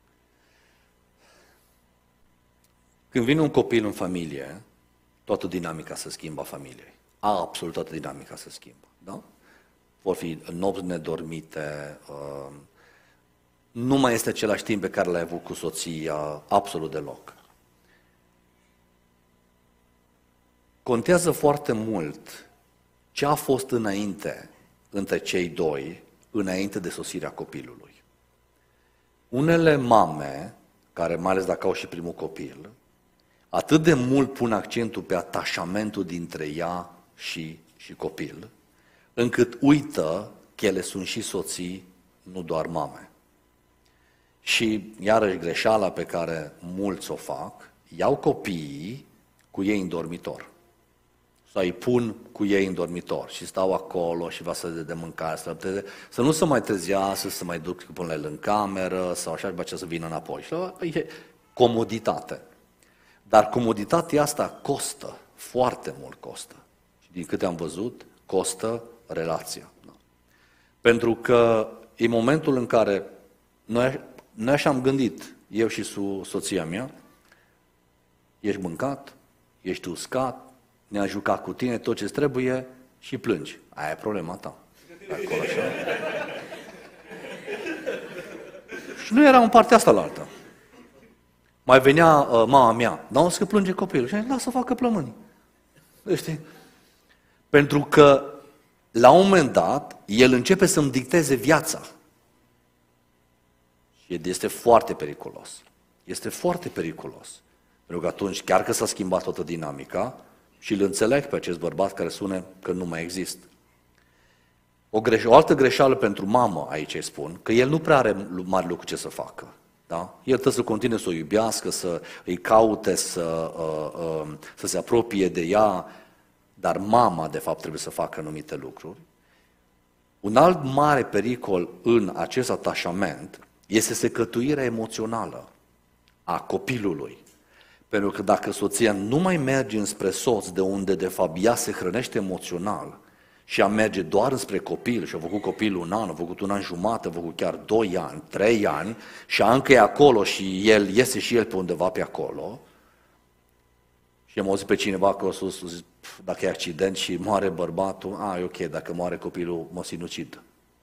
Când vine un copil în familie, toată dinamica se schimbă a familiei. Absolut toată dinamica se schimbă. Da? Vor fi nopți nedormite, uh, nu mai este același timp pe care l-ai avut cu soția, absolut deloc. Contează foarte mult ce a fost înainte între cei doi, înainte de sosirea copilului. Unele mame, care mai ales dacă au și primul copil, atât de mult pun accentul pe atașamentul dintre ea și, și copil, încât uită că ele sunt și soții, nu doar mame. Și iarăși greșeala pe care mulți o fac, iau copiii cu ei în dormitor. Sau îi pun cu ei în dormitor și stau acolo și va să de mâncare, să, să nu se mai trezească, să se mai duc până la el în cameră sau așa, după aceea să vină înapoi. Și e comoditate. Dar comoditatea asta costă, foarte mult costă. Și din câte am văzut, costă relația. Da. Pentru că e momentul în care noi, noi așa am gândit, eu și so, soția mea, ești mâncat, ești uscat, ne-a jucat cu tine tot ce trebuie și plângi. Aia e problema ta. Acolo așa. Și nu era în partea asta la altă. Mai venea uh, mama mea, dar o să plânge copilul. Și a zis, lasă să facă plămâni. Știi? Pentru că la un moment dat, el începe să-mi dicteze viața. Și este foarte periculos. Este foarte periculos. Pentru că atunci, chiar că s-a schimbat toată dinamica, și îl înțeleg pe acest bărbat care spune că nu mai există. O, greș- o altă greșeală pentru mamă, aici îi spun, că el nu prea are mari lucru ce să facă. Da? El trebuie să continue să o iubească, să îi caute, să, uh, uh, să se apropie de ea, dar mama, de fapt, trebuie să facă anumite lucruri. Un alt mare pericol în acest atașament este secătuirea emoțională a copilului. Pentru că dacă soția nu mai merge înspre soț, de unde de fapt ea se hrănește emoțional, și a merge doar înspre copil, și a făcut copilul un an, a făcut un an jumate, a făcut chiar doi ani, trei ani, și a încă e acolo și el iese și el pe undeva pe acolo, și am auzit pe cineva că o sus, dacă e accident și moare bărbatul, a, e ok, dacă moare copilul, mă sinucid.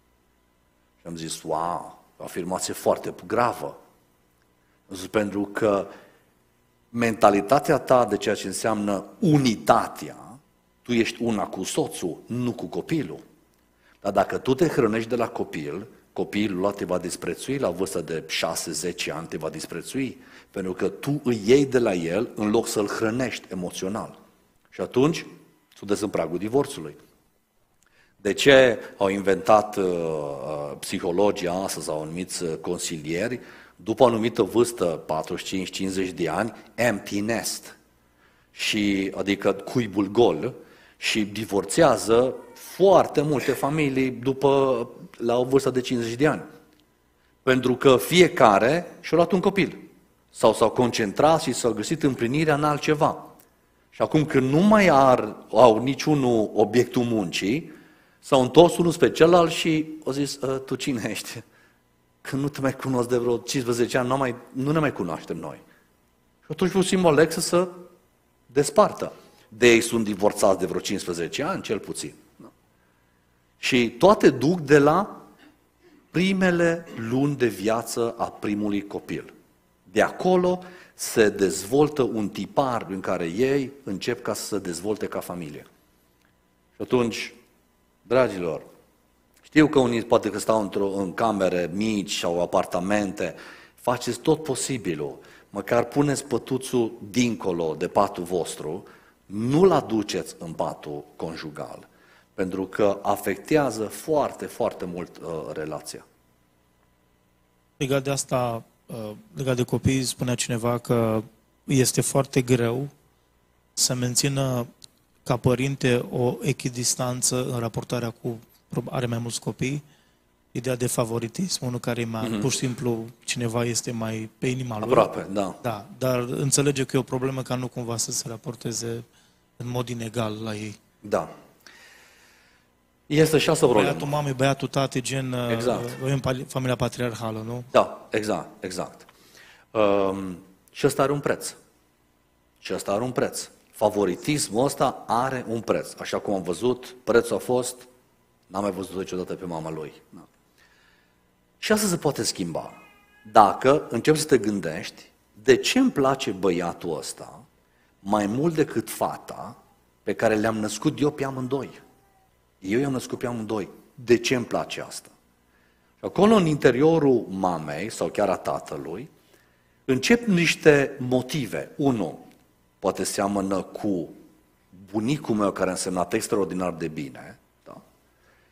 Și am zis, wow, o afirmație foarte gravă. Zis, pentru că mentalitatea ta de ceea ce înseamnă unitatea, tu ești una cu soțul, nu cu copilul. Dar dacă tu te hrănești de la copil, copilul ăla te va disprețui la vârsta de șase zece ani, te va disprețui, pentru că tu îi iei de la el în loc să-l hrănești emoțional. Și atunci, sunteți în pragul divorțului. De ce au inventat uh, psihologii astăzi, au anumiți uh, consilieri, după o anumită vârstă, patruzeci și cinci cincizeci de ani, empty nest, și, adică cuibul gol, și divorțează foarte multe familii după, la o vârstă de cincizeci de ani. Pentru că fiecare și-a luat un copil. Sau s-au concentrat și s-au găsit împlinirea în altceva. Și acum când nu mai ar, au niciunul obiectul muncii, s-au întors unul spre celălalt și au zis, tu cine ești? Că nu te mai cunosc de vreo cincisprezece ani, nu, mai, nu ne mai cunoaștem noi. Și atunci pur și simplu aleg să se despartă. De ei sunt divorțați de vreo cincisprezece ani, cel puțin. Da. Și toate duc de la primele luni de viață a primului copil. De acolo se dezvoltă un tipar în care ei încep ca să se dezvolte ca familie. Și atunci, dragilor, știu că unii poate că stau într-o, în camere mici sau apartamente, faceți tot posibilul, măcar puneți pătuțul dincolo de patul vostru, nu-l aduceți în patul conjugal, pentru că afectează foarte, foarte mult uh, relația. Legat de asta, uh, legat de copii, spunea cineva că este foarte greu să mențină ca părinte o echidistanță în raportarea cu, are mai mulți copii, ideea de favoritism, unul care e mai, mm-hmm. pur și simplu, cineva este mai pe inima lui. Aproape, da. Da, dar înțelege că e o problemă ca nu cumva să se raporteze în mod inegal la ei. Da. Este și asta problemă. Băiatul mamei, băiatul tate, gen, exact. Avem familia patriarhală, nu? Da, exact, exact. Um, și ăsta are un preț. Și ăsta are un preț. Favoritismul ăsta are un preț. Așa cum am văzut, prețul a fost, n-am mai văzut niciodată pe mama lui. Da. Și asta se poate schimba. Dacă începi să te gândești, de ce îmi place băiatul ăsta mai mult decât fata pe care le-am născut eu pe amândoi? Eu i-am născut pe amândoi. De ce îmi place asta? Și acolo, în interiorul mamei sau chiar a tatălui, încep niște motive. Unu, poate seamănă cu bunicul meu care a însemnat extraordinar de bine. Da?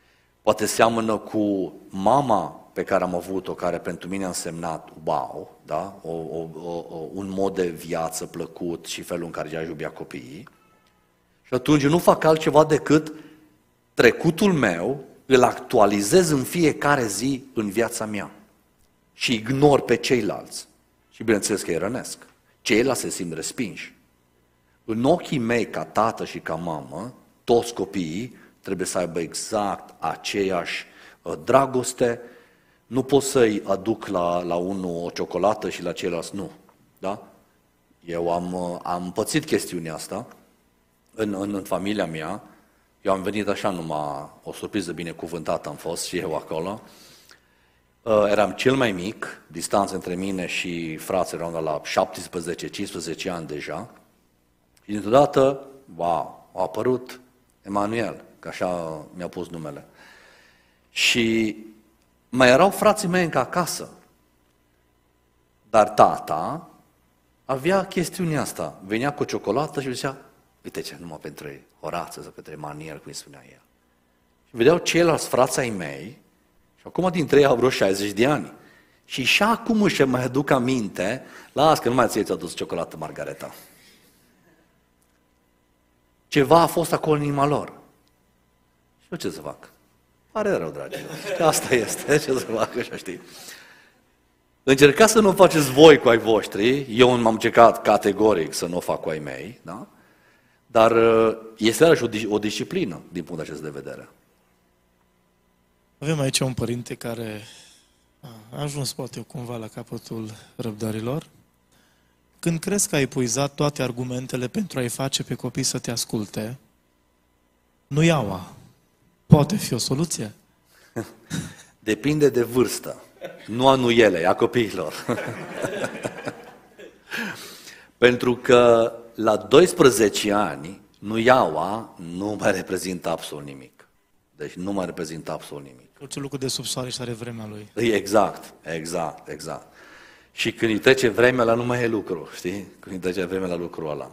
poate seamănă cu mama pe care am avut-o, care pentru mine a însemnat wow, da? o, o, o, un mod de viață plăcut și felul în care ea iubea copiii. Și atunci nu fac altceva decât trecutul meu îl actualizez în fiecare zi în viața mea și ignor pe ceilalți. Și bineînțeles că îi rănesc. Ceilalți se simt respinși. În ochii mei, ca tată și ca mamă, toți copiii trebuie să aibă exact aceeași dragoste. Nu pot să-i aduc la, la unul o ciocolată și la ceilalți nu. Da? Eu am, am pățit chestiunea asta în, în, în familia mea. Eu am venit așa numai, o surpriză binecuvântată am fost și eu acolo. Eram cel mai mic, distanța între mine și frații erau la șaptesprezece cincisprezece ani deja. Și dintr-o dată, wow, a apărut Emanuel, că așa mi-a pus numele. Și mai erau frații mei încă acasă. Dar tata avea chestiunea asta. Venea cu o ciocolată și zicea, uite ce, numai pentru Horață sau pentru Emanuel, cum îi spunea el. Și vedeau ceilalți frații ai mei, și acum dintre ei au vreo șaizeci de ani. Și și acum își mai aduc aminte, las că nu mai ție ți-a dus ciocolată Margareta. Ceva a fost acolo în inima lor. Și eu ce să fac? Pare rău, dragilor. Că asta este, ce să fac, așa știi. Încercați să nu o faceți voi cu ai voștri, eu m-am încercat categoric să nu o fac cu ai mei, da? Dar este iarăși o, o disciplină din punctul acesta de vedere. Avem aici un părinte care a ajuns poate cumva la capătul răbdărilor. Când crezi că ai epuizat toate argumentele pentru a-i face pe copii să te asculte, nu iaua. Poate fi o soluție? Depinde de vârstă. Nu a nuiele, a copiilor. Pentru că la doisprezece ani, nuiaua nu mai reprezintă absolut nimic. Deci nu mai reprezintă absolut nimic. Orice lucru de sub soare și are vremea lui. Exact, exact, exact. Și când îi trece vremea, la nu mai e lucru, știi? Când îi trece vremea la lucrul ăla.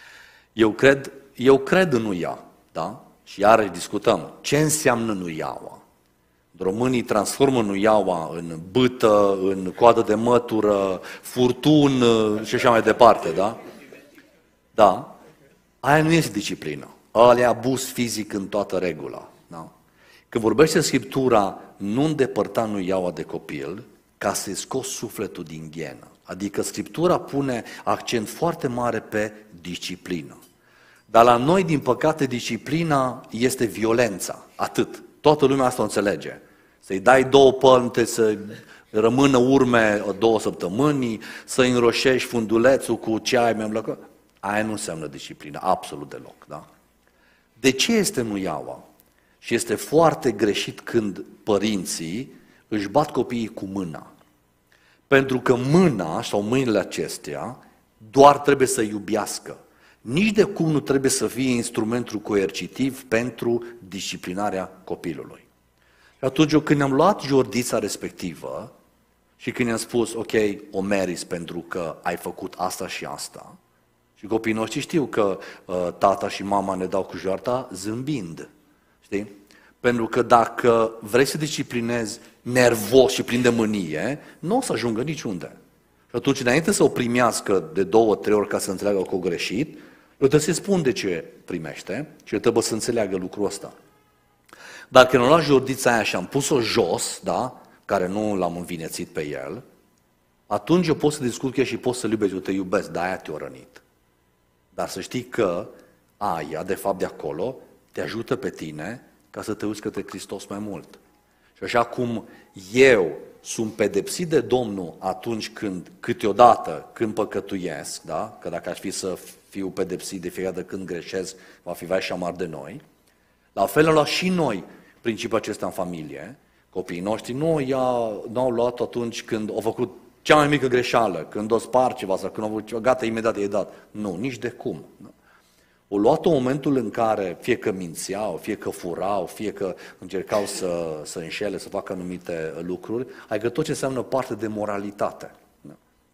Eu cred, eu cred în nuia, da? Și iarăși discutăm ce înseamnă nuiaua. Românii transformă nuiaua în bâtă, în coadă de mătură, furtun și așa mai departe, da? Da. Aia nu este disciplină. Aia e abuz fizic în toată regula, da? Când vorbește Scriptura, nu îndepărta nuiaua de copil, ca să-i scoți sufletul din ghenă. Adică Scriptura pune accent foarte mare pe disciplină. Dar la noi, din păcate, disciplina este violența. Atât. Toată lumea asta o înțelege. Să-i dai două pălmte, să rămână urme două săptămâni, să-i înroșești fundulețul cu ceai, mi-am aia nu înseamnă disciplină, absolut deloc. Da? De ce este nuiaua? Și este foarte greșit când părinții își bat copiii cu mâna. Pentru că mâna sau mâinile acestea doar trebuie să iubească. Nici de cum nu trebuie să fie instrumentul coercitiv pentru disciplinarea copilului. Și atunci eu când am luat jordița respectivă și când i-am spus, ok, o meriți pentru că ai făcut asta și asta, și copiii noștri știu că uh, tata și mama ne dau cu joarta zâmbind, știi? Pentru că dacă vrei să disciplinezi nervos și plin de mânie, nu o să ajungă niciunde. Și atunci, înainte să o primească de două, trei ori ca să înțeleagă că o greșit, eu trebuie să-i spun de ce primește și eu trebuie să înțeleagă lucrul ăsta. Dar când am luat jordița aia și am pus-o jos, da, care nu l-am învinețit pe el, atunci eu pot să discut cu el și pot să-l iubesc, eu te iubesc, de aia te-o rănit. Dar să știi că aia, de fapt de acolo, te ajută pe tine ca să te uiți către Hristos mai mult. Și așa cum eu sunt pedepsit de Domnul atunci când, câteodată, când păcătuiesc, da? Că dacă aș fi să fiu pedepsit de fiecare dată când greșesc, va fi vai și amar de noi. La fel am luat și noi principiul acesta în familie. Copiii noștri nu, ia, nu au luat atunci când au făcut cea mai mică greșeală, când o spar ceva sau când au făcut ceva, gata, imediat i-ai dat. Nu, nici de cum. Nu. O luat în momentul în care fie că mințeau, fie că furau, fie că încercau să, să înșele, să facă anumite lucruri, adică tot ce înseamnă parte de moralitate. Da.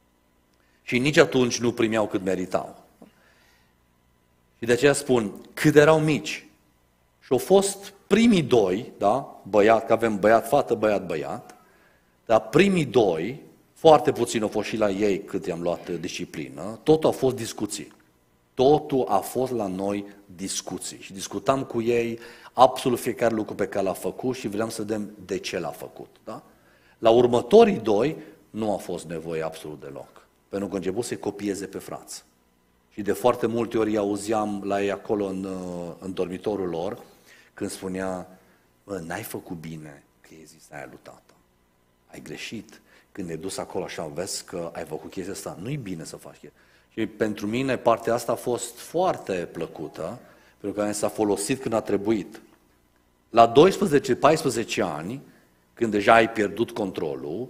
Și nici atunci nu primeau cât meritau. Și de aceea spun, cât erau mici și au fost primii doi, da, băiat, că avem băiat, fată, băiat, băiat, dar primii doi, foarte puțin au fost și la ei cât i-am luat disciplină, totul a fost discuții. Totul a fost la noi discuții și discutam cu ei absolut fiecare lucru pe care l-a făcut și vreau să vedem de ce l-a făcut. Da? La următorii doi nu a fost nevoie absolut deloc, pentru că a început să-i copieze pe frați. Și de foarte multe ori auzeam la ei acolo în, în dormitorul lor, când spunea, bă, n-ai făcut bine că i-ai zis aia lui tata, ai greșit. Când ne-ai dus acolo așa, vezi că ai făcut chestia asta, nu-i bine să faci chestia. Și pentru mine partea asta a fost foarte plăcută, pentru că s-a folosit când a trebuit. La doisprezece paisprezece ani, când deja ai pierdut controlul,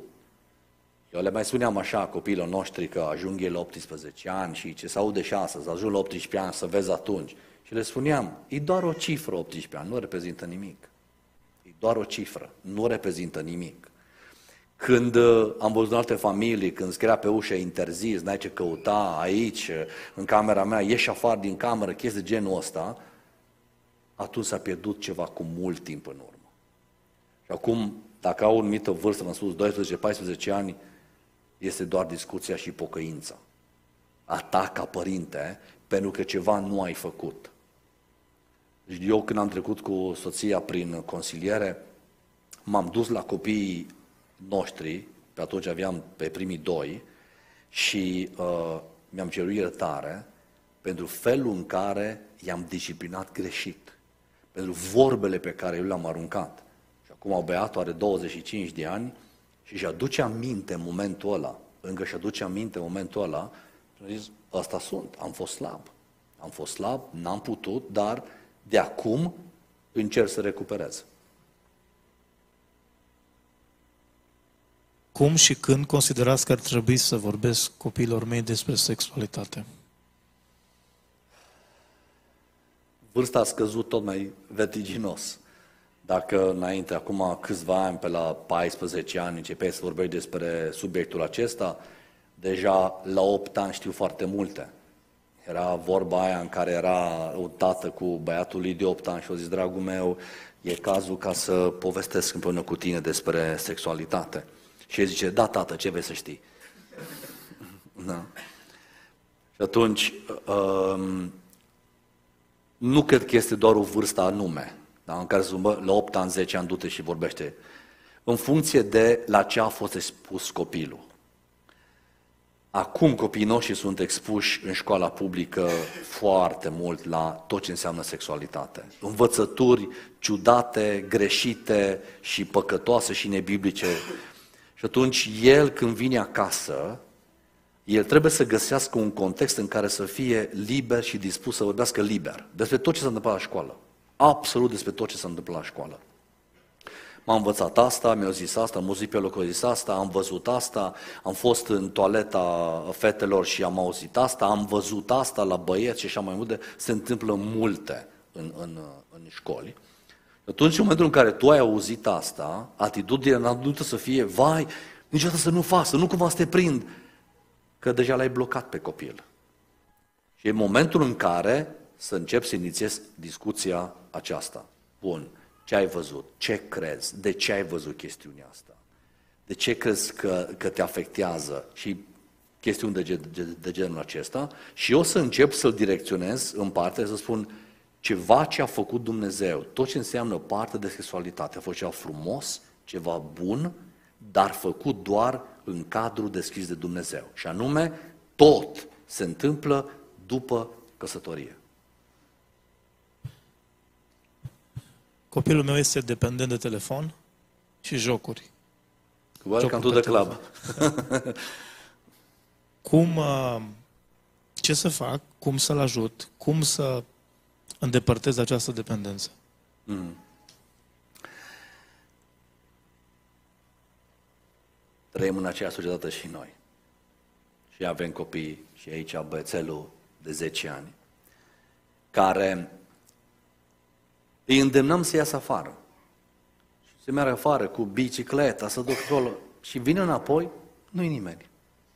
eu le mai spuneam așa copiilor noștri că ajung ei la optsprezece ani și ce se aude și astăzi, să ajung la optsprezece ani, să vezi atunci. Și le spuneam, e doar o cifră optsprezece ani, nu reprezintă nimic. E doar o cifră, nu reprezintă nimic. Când am văzut în alte familii, când scria pe ușă interzis, n-ai ce căuta aici, în camera mea, ieși afară din cameră, chestii de genul ăsta, atunci s-a pierdut ceva cu mult timp în urmă. Și acum, dacă au o anumită vârstă, v-am spus, doisprezece paisprezece ani, este doar discuția și pocăința. A ta ca părinte, pentru că ceva nu ai făcut. Deci eu când am trecut cu soția prin consiliere, m-am dus la copiii noștri, pe atunci aveam pe primii doi, și uh, mi-am cerut iertare pentru felul în care i-am disciplinat greșit, pentru vorbele pe care eu le-am aruncat. Și acum băiatul are douăzeci și cinci de ani și își aduce aminte în momentul ăla, încă își aduce aminte în momentul ăla, și a zis, ăsta sunt, am fost slab, am fost slab, n-am putut, dar de acum încerc să recuperez. Cum și când considerați că ar trebui să vorbesc copiilor mei despre sexualitate? Vârsta a scăzut tot mai vertiginos. Dacă înainte, acum câțiva ani, pe la paisprezece ani, începeai să vorbești despre subiectul acesta, deja la opt ani știu foarte multe. Era vorba aia în care era un tată cu băiatul lui de opt ani și a zis, dragul meu, e cazul ca să povestesc împreună cu tine despre sexualitate. Și el zice, da, tată, ce vrei să știi? Da. Și atunci, um, nu cred că este doar o vârstă anume, da? În care să bă, la opt ani, zece ani, du-te și vorbește. În funcție de la ce a fost expus copilul. Acum copiii noștri sunt expuși în școala publică foarte mult la tot ce înseamnă sexualitate. Învățături ciudate, greșite și păcătoase și nebiblice. Și atunci el, când vine acasă, el trebuie să găsească un context în care să fie liber și dispus să vorbească liber despre tot ce s-a întâmplat la școală. Absolut despre tot ce s-a întâmplat la școală. M-am învățat asta, mi-au zis asta, am auzit pe loc, zis asta, am văzut asta, am fost în toaleta fetelor și am auzit asta, am văzut asta la băieți și așa mai multe. Se întâmplă multe în, în, în școli. Atunci, în momentul în care tu ai auzit asta, atitudinea n-a dută să fie, vai, niciodată să nu fac, să nu cumva să te prind, că deja l-ai blocat pe copil. Și e momentul în care să începi să inițiezi discuția aceasta. Bun, ce ai văzut? Ce crezi? De ce ai văzut chestiunea asta? De ce crezi că, că te afectează? Și chestiuni de, de, de genul acesta. Și eu să încep să-l direcționez în parte, să spun, ceva ce a făcut Dumnezeu, tot ce înseamnă parte de sexualitate, a fost ceva frumos, ceva bun, dar făcut doar în cadrul deschis de Dumnezeu. Și anume, tot se întâmplă după căsătorie. Copilul meu este dependent de telefon și jocuri. Welcome to the club. Cum, ce să fac, cum să-l ajut, cum să îndepărtez această dependență? Mm. Trăim în aceeași societate și noi. Și avem copii, și aici băiețelul de zece ani, care îi îndemnăm să iasă afară. Și se meargă afară cu bicicleta, să duc acolo. Și vine înapoi, nu-i nimeni.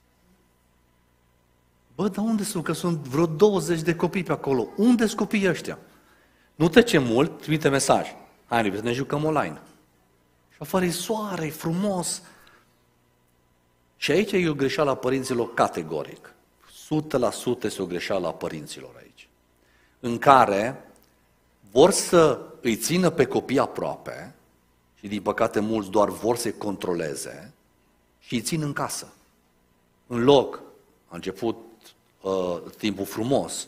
Bă, dar unde sunt? Că sunt vreo douăzeci de copii pe acolo. Unde sunt copiii ăștia? Nu trece mult, trimite mesaj. hai, să ne jucăm online. Și afară e soare, e frumos. Și aici e o greșeală a părinților categoric. o sută la sută este o greșeală a părinților aici. În care vor să îi țină pe copii aproape și din păcate mulți doar vor să-i controleze și îi țin în casă. În loc, a început uh, timpul frumos,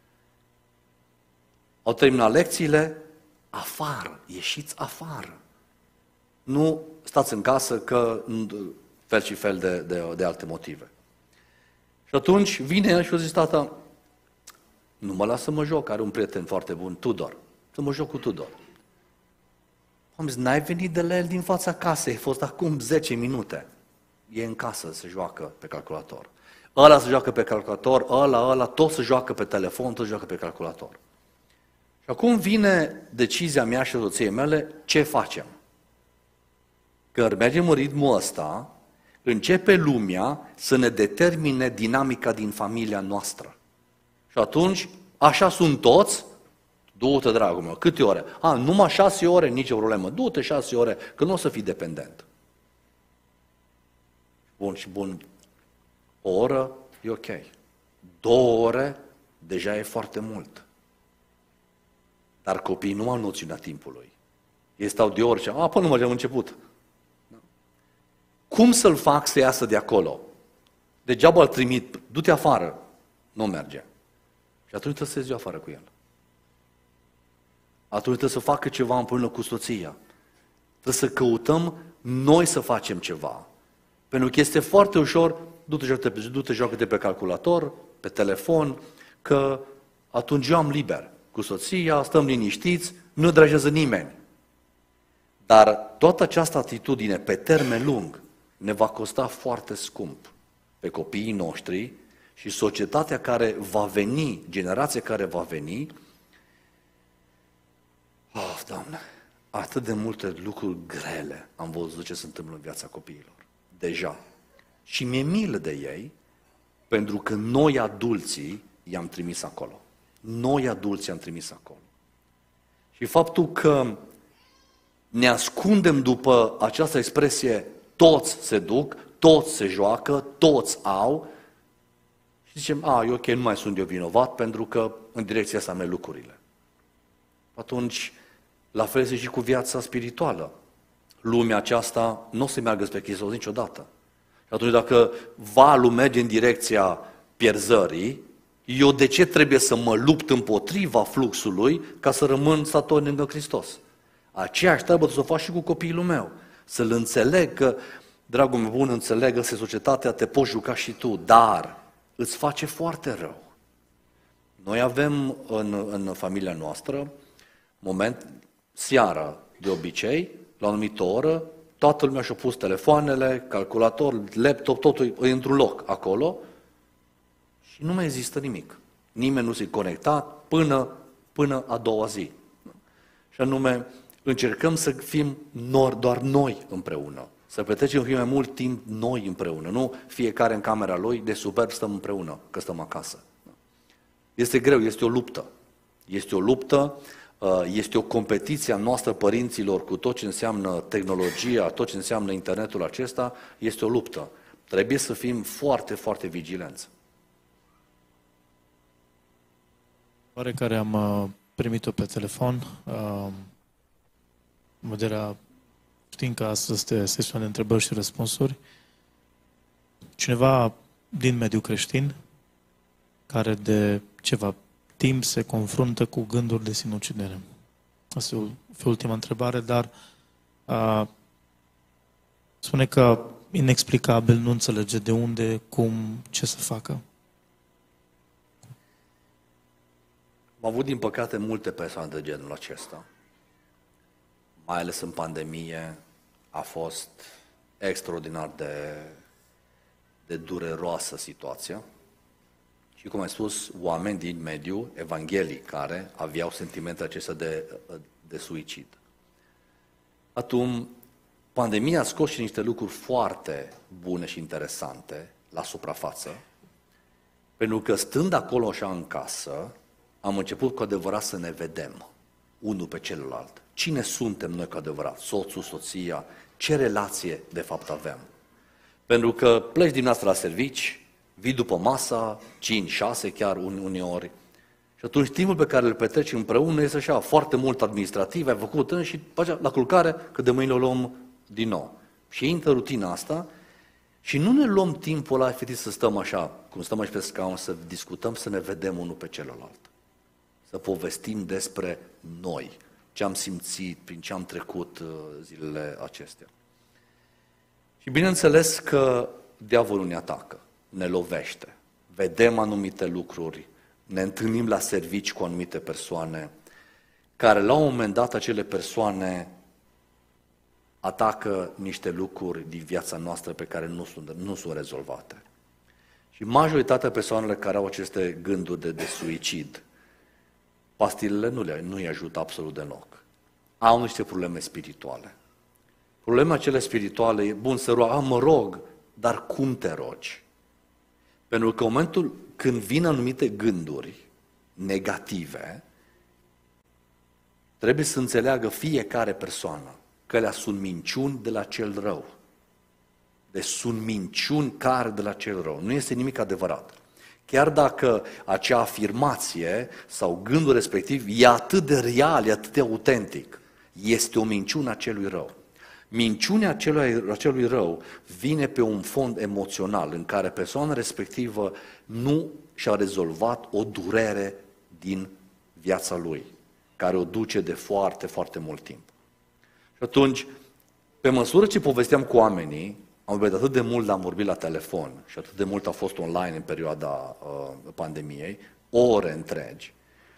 au terminat lecțiile, afară, ieșiți afară. Nu stați în casă că fel și fel de, de, de alte motive. Și atunci vine el și o zis, tata, nu mă lasă să mă joc, are un prieten foarte bun, Tudor, să mă joc cu Tudor. Am zis, n-ai venit de la el din fața casei, ai fost acum zece minute. E în casă, se joacă pe calculator. Ăla se joacă pe calculator, ăla, ăla, tot se joacă pe telefon, tot se joacă pe calculator. Și acum vine decizia mea și a soției mele, ce facem? Că mergem în ritmul ăsta, începe lumea să ne determine dinamica din familia noastră. Și atunci, așa sunt toți, du-te, dragul meu, câte ore? A, numai șase ore, nicio problemă, du-te șase ore, că nu o să fii dependent. Bun și bun, o oră e ok. Două ore, deja e foarte mult. Dar copiii nu au noțiunea timpului. Ei stau de orice, a, până nu am început. Cum să-l fac să iasă de acolo? Degeaba îl trimit, du-te afară. Nu merge. Și atunci trebuie să ies eu afară cu el. Atunci trebuie să facă ceva împreună cu soția. Trebuie să căutăm noi să facem ceva. Pentru că este foarte ușor, du-te, joacă-te, du-te joacă-te pe calculator, pe telefon, că atunci eu am liber cu soția, stăm liniștiți, nu deranjează nimeni. Dar toată această atitudine pe termen lung ne va costa foarte scump pe copiii noștri și societatea care va veni, generația care va veni. Oh, Doamne, atât de multe lucruri grele am văzut ce se întâmplă în viața copiilor. Deja. Și mi-e milă de ei, pentru că noi adulții i-am trimis acolo. Noi adulții i-am trimis acolo. Și faptul că ne ascundem după această expresie, toți se duc, toți se joacă, toți au, și zicem, a, e ok, nu mai sunt eu vinovat, pentru că în direcția asta merg lucrurile. Atunci, la fel este și cu viața spirituală. Lumea aceasta nu o să meargă spre Hristos niciodată. Și atunci, dacă valul merge în direcția pierzării, eu de ce trebuie să mă lupt împotriva fluxului ca să rămân stator lângă Hristos? Aceeași treabă să o fac și cu copilul meu. Să-l înțeleg că, dragul meu bun, înțeleg că societatea te poți juca și tu, dar îți face foarte rău. Noi avem în, în familia noastră moment, seara, de obicei, la o anumită oră, toată lumea și-a pus telefoanele, calculator, laptop, totul e într-un loc acolo și nu mai există nimic. Nimeni nu s-a conectat până, până a doua zi. Și anume, încercăm să fim doar noi împreună, să petrecem mai mult timp noi împreună, nu fiecare în camera lui, de superb stăm împreună, că stăm acasă. Este greu, este o luptă. Este o luptă, este o competiție a noastră părinților cu tot ce înseamnă tehnologia, tot ce înseamnă internetul acesta, este o luptă. Trebuie să fim foarte, foarte vigilenți. Oare care am primit-o pe telefon, în vederea, știind că astăzi este sesiunea de întrebări și răspunsuri, cineva din mediul creștin, care de ceva timp se confruntă cu gânduri de sinucidere. Asta e ultima întrebare, dar a, spune că inexplicabil nu înțelege de unde, cum, ce să facă. Am avut, din păcate, multe persoane de genul acesta. Mai ales în pandemie a fost extraordinar de, de dureroasă situația. Și, cum ai spus, oameni din mediul evanghelic care aveau sentimente acestea de, de suicid. Atunci, pandemia a scos și niște lucruri foarte bune și interesante la suprafață, pentru că stând acolo așa în casă, am început cu adevărat să ne vedem unul pe celălalt. Cine suntem noi cu adevărat? Soțul, soția? Ce relație de fapt avem? Pentru că pleci dimineața la servici, vii după masa, cinci, șase chiar uneori, și atunci timpul pe care îl petreci împreună este așa, foarte mult administrativ, ai făcut în și la culcare, că de mâine o luăm din nou. Și intră rutina asta și nu ne luăm timpul ăla efectiv să stăm așa, cum stăm aici pe scaun, să discutăm, să ne vedem unul pe celălalt. Să povestim despre noi, ce am simțit, prin ce am trecut zilele acestea. Și bineînțeles că diavolul ne atacă, ne lovește, vedem anumite lucruri, ne întâlnim la servici cu anumite persoane, care la un moment dat acele persoane atacă niște lucruri din viața noastră pe care nu sunt, nu sunt rezolvate. Și majoritatea persoanelor care au aceste gânduri de, de suicid, pastilele nu le nu îi ajută absolut deloc. Au niște probleme spirituale. Problemele acele spirituale, e bun să rog, mă rog, dar cum te rogi? Pentru că în momentul când vin anumite gânduri negative, trebuie să înțeleagă fiecare persoană că alea sunt minciuni de la cel rău. Deci sunt minciuni care de la cel rău. Nu este nimic adevărat. Chiar dacă acea afirmație sau gândul respectiv e atât de real, e atât de autentic, este o minciună a celui rău. Minciunea acelui, acelui rău vine pe un fond emoțional în care persoana respectivă nu și-a rezolvat o durere din viața lui, care o duce de foarte, foarte mult timp. Și atunci, pe măsură ce povesteam cu oamenii, am vorbit atât de mult, am vorbit la telefon și atât de mult a fost online în perioada uh, pandemiei, ore întregi,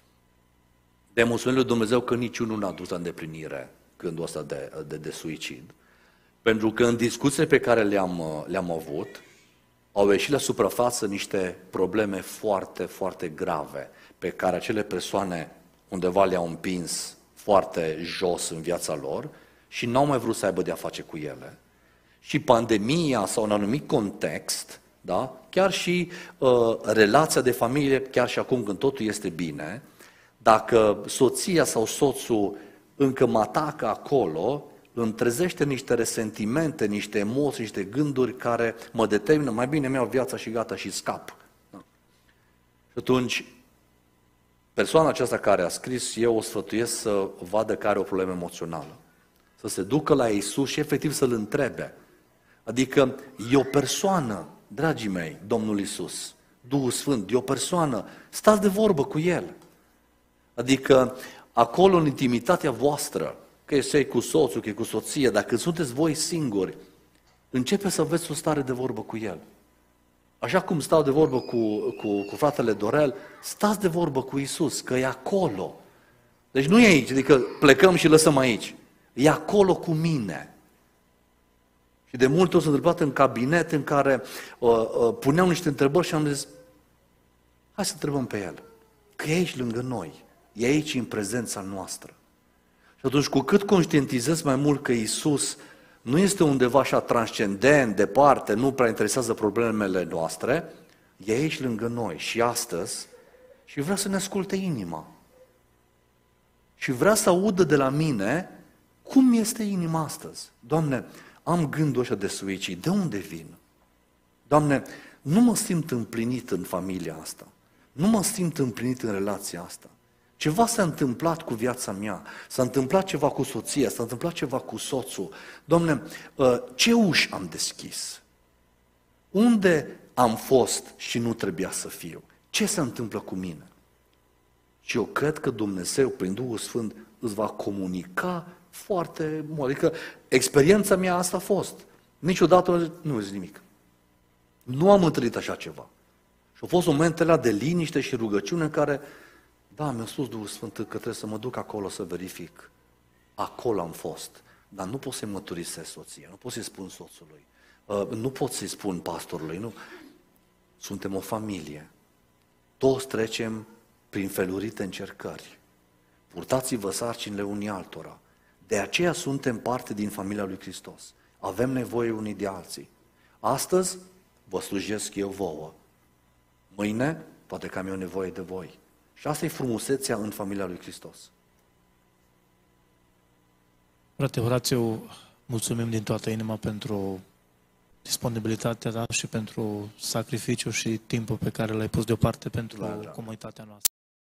de mulțumim lui Dumnezeu că niciunul n-a dus la îndeplinire gândul ăsta de, de, de suicid. Pentru că în discuțiile pe care le-am, le-am avut, au ieșit la suprafață niște probleme foarte, foarte grave, pe care acele persoane undeva le-au împins foarte jos în viața lor și n-au mai vrut să aibă de-a face cu ele. Și pandemia sau în anumit context, da, chiar și uh, relația de familie, chiar și acum când totul este bine, dacă soția sau soțul încă mă atacă acolo, îmi trezește niște resentimente, niște emoții, niște gânduri care mă determină, mai bine mi-au viața și gata și scap. Da. Și atunci, persoana aceasta care a scris, eu o sfătuiesc să vadă că are o problemă emoțională. Să se ducă la Iisus și efectiv să-L întrebe. Adică e o persoană, dragii mei, Domnul Iisus, Duhul Sfânt, e o persoană, stați de vorbă cu El. Adică acolo în intimitatea voastră, că e cu soțul, că e cu soția, dacă sunteți voi singuri, începe să aveți o stare de vorbă cu El. Așa cum stau de vorbă cu, cu, cu fratele Dorel, stați de vorbă cu Iisus, că e acolo. Deci nu e aici, adică plecăm și lăsăm aici. E acolo cu mine. Și de multe ori s-a întâmplat în cabinet în care uh, uh, puneau niște întrebări și am zis, hai să întrebăm pe El, că e aici lângă noi, e aici în prezența noastră. Și atunci cu cât conștientizez mai mult că Iisus nu este undeva așa transcendent, departe, nu prea interesează problemele noastre, e aici lângă noi și astăzi și vrea să ne asculte inima. Și vrea să audă de la mine cum este inima astăzi. Doamne, am gândul ăsta de suicid, de unde vin? Doamne, nu mă simt împlinit în familia asta, nu mă simt împlinit în relația asta. Ceva s-a întâmplat cu viața mea, s-a întâmplat ceva cu soția, s-a întâmplat ceva cu soțul. Doamne, ce uși am deschis? Unde am fost și nu trebuia să fiu? Ce se întâmplă cu mine? Și eu cred că Dumnezeu, prin Duhul Sfânt, îți va comunica foarte mult. Adică experiența mea asta a fost. Niciodată nu zic nimic. Nu am întâlnit așa ceva. Și au fost momentele de liniște și rugăciune în care, da, mi-a spus Duhul Sfânt că trebuie să mă duc acolo să verific. Acolo am fost. Dar nu pot să-i mărturisesc soția, nu pot să-i spun soțului, nu pot să-i spun pastorului. Nu. Suntem o familie. Toți trecem prin felurite încercări. Purtați-vă sarcinile unii altora. De aceea suntem parte din familia lui Hristos. Avem nevoie unii de alții. Astăzi vă slujesc eu vouă. Mâine poate că am eu nevoie de voi. Și asta e frumusețea în familia lui Hristos. Frate Horațiu, mulțumim din toată inima pentru disponibilitatea ta și pentru sacrificiu și timpul pe care l-ai pus deoparte pentru comunitatea noastră.